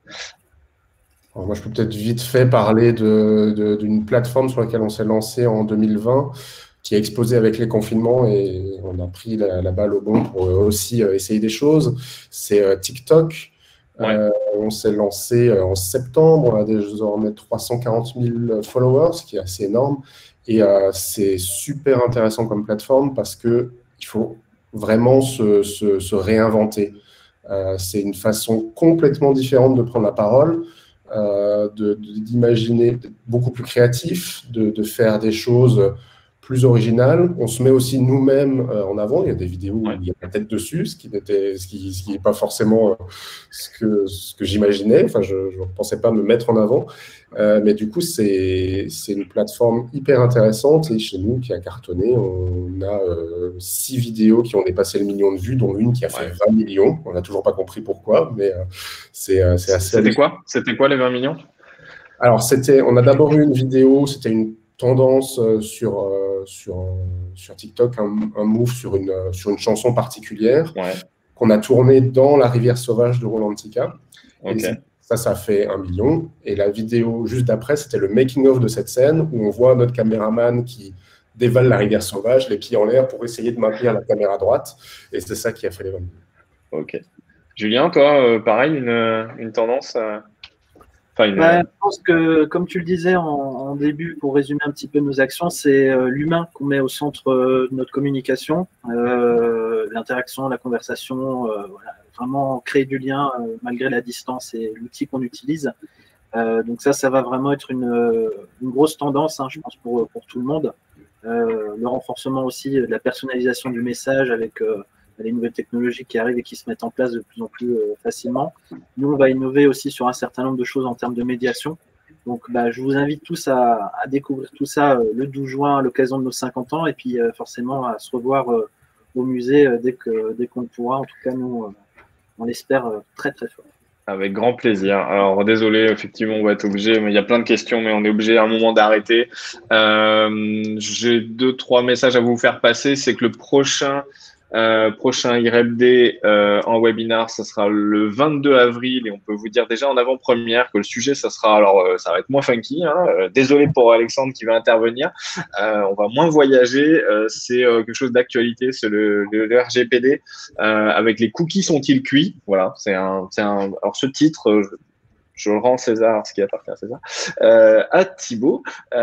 Alors moi, je peux peut-être vite fait parler de, de, d'une plateforme sur laquelle on s'est lancé en deux mille vingt, qui a explosé avec les confinements et on a pris la, la balle au bon pour aussi essayer des choses. C'est euh, TikTok. Ouais. Euh, on s'est lancé en septembre, on a désormais trois cent quarante mille followers, ce qui est assez énorme. Et euh, c'est super intéressant comme plateforme parce qu'il faut vraiment se, se, se réinventer. Euh, c'est une façon complètement différente de prendre la parole, euh, d'imaginer beaucoup plus créatif, de, de faire des choses plus originales. On se met aussi nous-mêmes euh, en avant. Il y a des vidéos où il y a la tête dessus, ce qui n'était, ce qui, ce qui n'est pas forcément euh, ce que, ce que j'imaginais. Enfin, je ne pensais pas me mettre en avant. Euh, mais du coup, c'est une plateforme hyper intéressante et chez nous qui a cartonné, on a euh, six vidéos qui ont dépassé le million de vues, dont une qui a fait ouais. vingt millions. On n'a toujours pas compris pourquoi, mais euh, c'est euh, assez. C'était quoi? C'était quoi les vingt millions? Alors, c'était, on a d'abord eu une vidéo, c'était une tendance euh, sur, euh, sur, sur TikTok, un, un move sur une, sur une chanson particulière ouais. qu'on a tournée dans la rivière sauvage de Rolantica. Okay. Ça, ça fait un million. Et la vidéo juste d'après, c'était le making-of de cette scène où on voit notre caméraman qui dévale la rivière sauvage, les pieds en l'air pour essayer de maintenir la caméra droite. Et c'est ça qui a fait les vingt millions. Ok. Julien, toi, euh, pareil, une, une tendance euh... Enfin, une... bah, je pense que, comme tu le disais en, en début, pour résumer un petit peu nos actions, c'est euh, l'humain qu'on met au centre euh, de notre communication, euh, l'interaction, la conversation, euh, voilà, vraiment créer du lien euh, malgré la distance et l'outil qu'on utilise. Euh, donc ça, ça va vraiment être une, une grosse tendance, hein, je pense, pour, pour tout le monde. Euh, le renforcement aussi de la personnalisation du message avec euh, les nouvelles technologies qui arrivent et qui se mettent en place de plus en plus euh, facilement. Nous, on va innover aussi sur un certain nombre de choses en termes de médiation. Donc, bah, je vous invite tous à, à découvrir tout ça euh, le douze juin à l'occasion de nos cinquante ans et puis euh, forcément à se revoir euh, au musée euh, dès que dès qu'on le pourra. En tout cas, nous, euh, on l'espère euh, très, très fort. Avec grand plaisir. Alors, désolé, effectivement, on va être obligé, mais il y a plein de questions, mais on est obligé à un moment d'arrêter. Euh, j'ai deux, trois messages à vous faire passer. C'est que le prochain, euh, prochain I R E B D euh, en webinar, ça sera le vingt-deux avril et on peut vous dire déjà en avant-première que le sujet, ça sera, alors, euh, ça va être moins funky. Hein, euh, désolé pour Alexandre qui va intervenir. Euh, on va moins voyager. Euh, c'est euh, quelque chose d'actualité, c'est le, le, le R G P D. Euh, avec les cookies sont-ils cuits? Voilà, c'est un, c'est un. Alors ce titre, euh, je, je rends César ce qui appartient à César, euh, à Thibaut.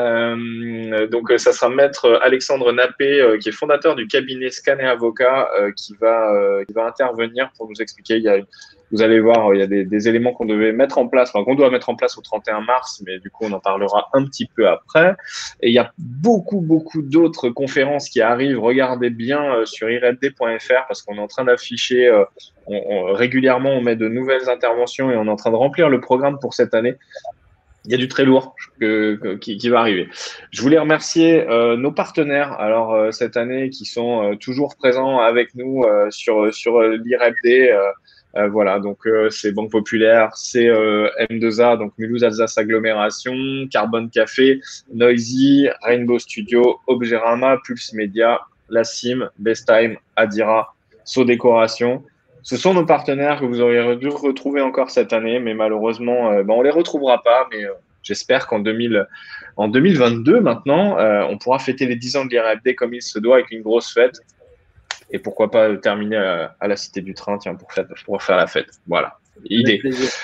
Euh, donc ça sera maître Alexandre Nappé, euh, qui est fondateur du cabinet Scan et Avocat, euh, qui va, euh, qui va intervenir pour nous expliquer. Il y a une, Vous allez voir, il y a des, des éléments qu'on devait mettre en place, enfin, qu'on doit mettre en place au trente et un mars, mais du coup, on en parlera un petit peu après. Et il y a beaucoup, beaucoup d'autres conférences qui arrivent. Regardez bien euh, sur i r e b d point f r parce qu'on est en train d'afficher, euh, on, on, régulièrement, on met de nouvelles interventions et on est en train de remplir le programme pour cette année. Il y a du très lourd que, que, qui, qui va arriver. Je voulais remercier euh, nos partenaires, alors euh, cette année, qui sont euh, toujours présents avec nous euh, sur, sur l'I R E B D. Euh, Euh, voilà, donc euh, c'est Banque Populaire, c'est euh, M deux A, donc Mulhouse Alsace Agglomération, Carbone Café, Noisy, Rainbow Studio, Obgérama, Pulse Media, La Cime, Best Time, Adira, So Décoration. Ce sont nos partenaires que vous auriez dû retrouver encore cette année, mais malheureusement, euh, ben, on les retrouvera pas. Mais euh, j'espère qu'en deux mille, en deux mille vingt-deux, maintenant, euh, on pourra fêter les dix ans de l'I R E B D comme il se doit, avec une grosse fête. Et pourquoi pas terminer à, à la Cité du Train, tiens, pour faire, pour faire la fête. Voilà, idée.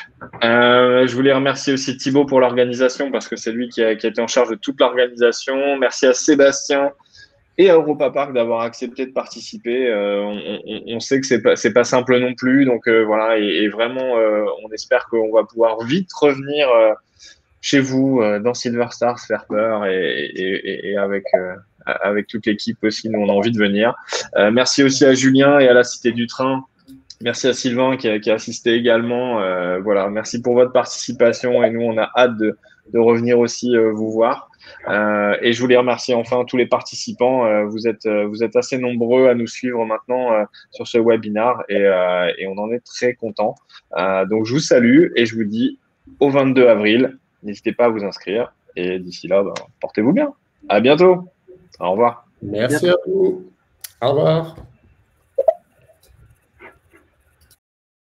Euh, je voulais remercier aussi Thibaut pour l'organisation, parce que c'est lui qui a, qui a été en charge de toute l'organisation. Merci à Sébastien et à Europa Park d'avoir accepté de participer. Euh, on, on, on sait que c'est pas, c'est pas simple non plus, donc euh, voilà, et, et vraiment, euh, on espère qu'on va pouvoir vite revenir euh, chez vous, euh, dans Silver Stars, faire peur, et, et, et avec... Euh, avec toute l'équipe aussi, nous on a envie de venir. Euh, merci aussi à Julien et à la Cité du Train. Merci à Sylvain qui a, qui a assisté également. Euh, voilà, merci pour votre participation et nous on a hâte de, de revenir aussi euh, vous voir. Euh, et je voulais remercier enfin tous les participants. Euh, vous êtes vous êtes assez nombreux à nous suivre maintenant euh, sur ce webinar et, euh, et on en est très content. Euh, donc je vous salue et je vous dis au vingt-deux avril. N'hésitez pas à vous inscrire et d'ici là, ben, portez-vous bien. À bientôt. Au revoir. Merci à vous. Au revoir.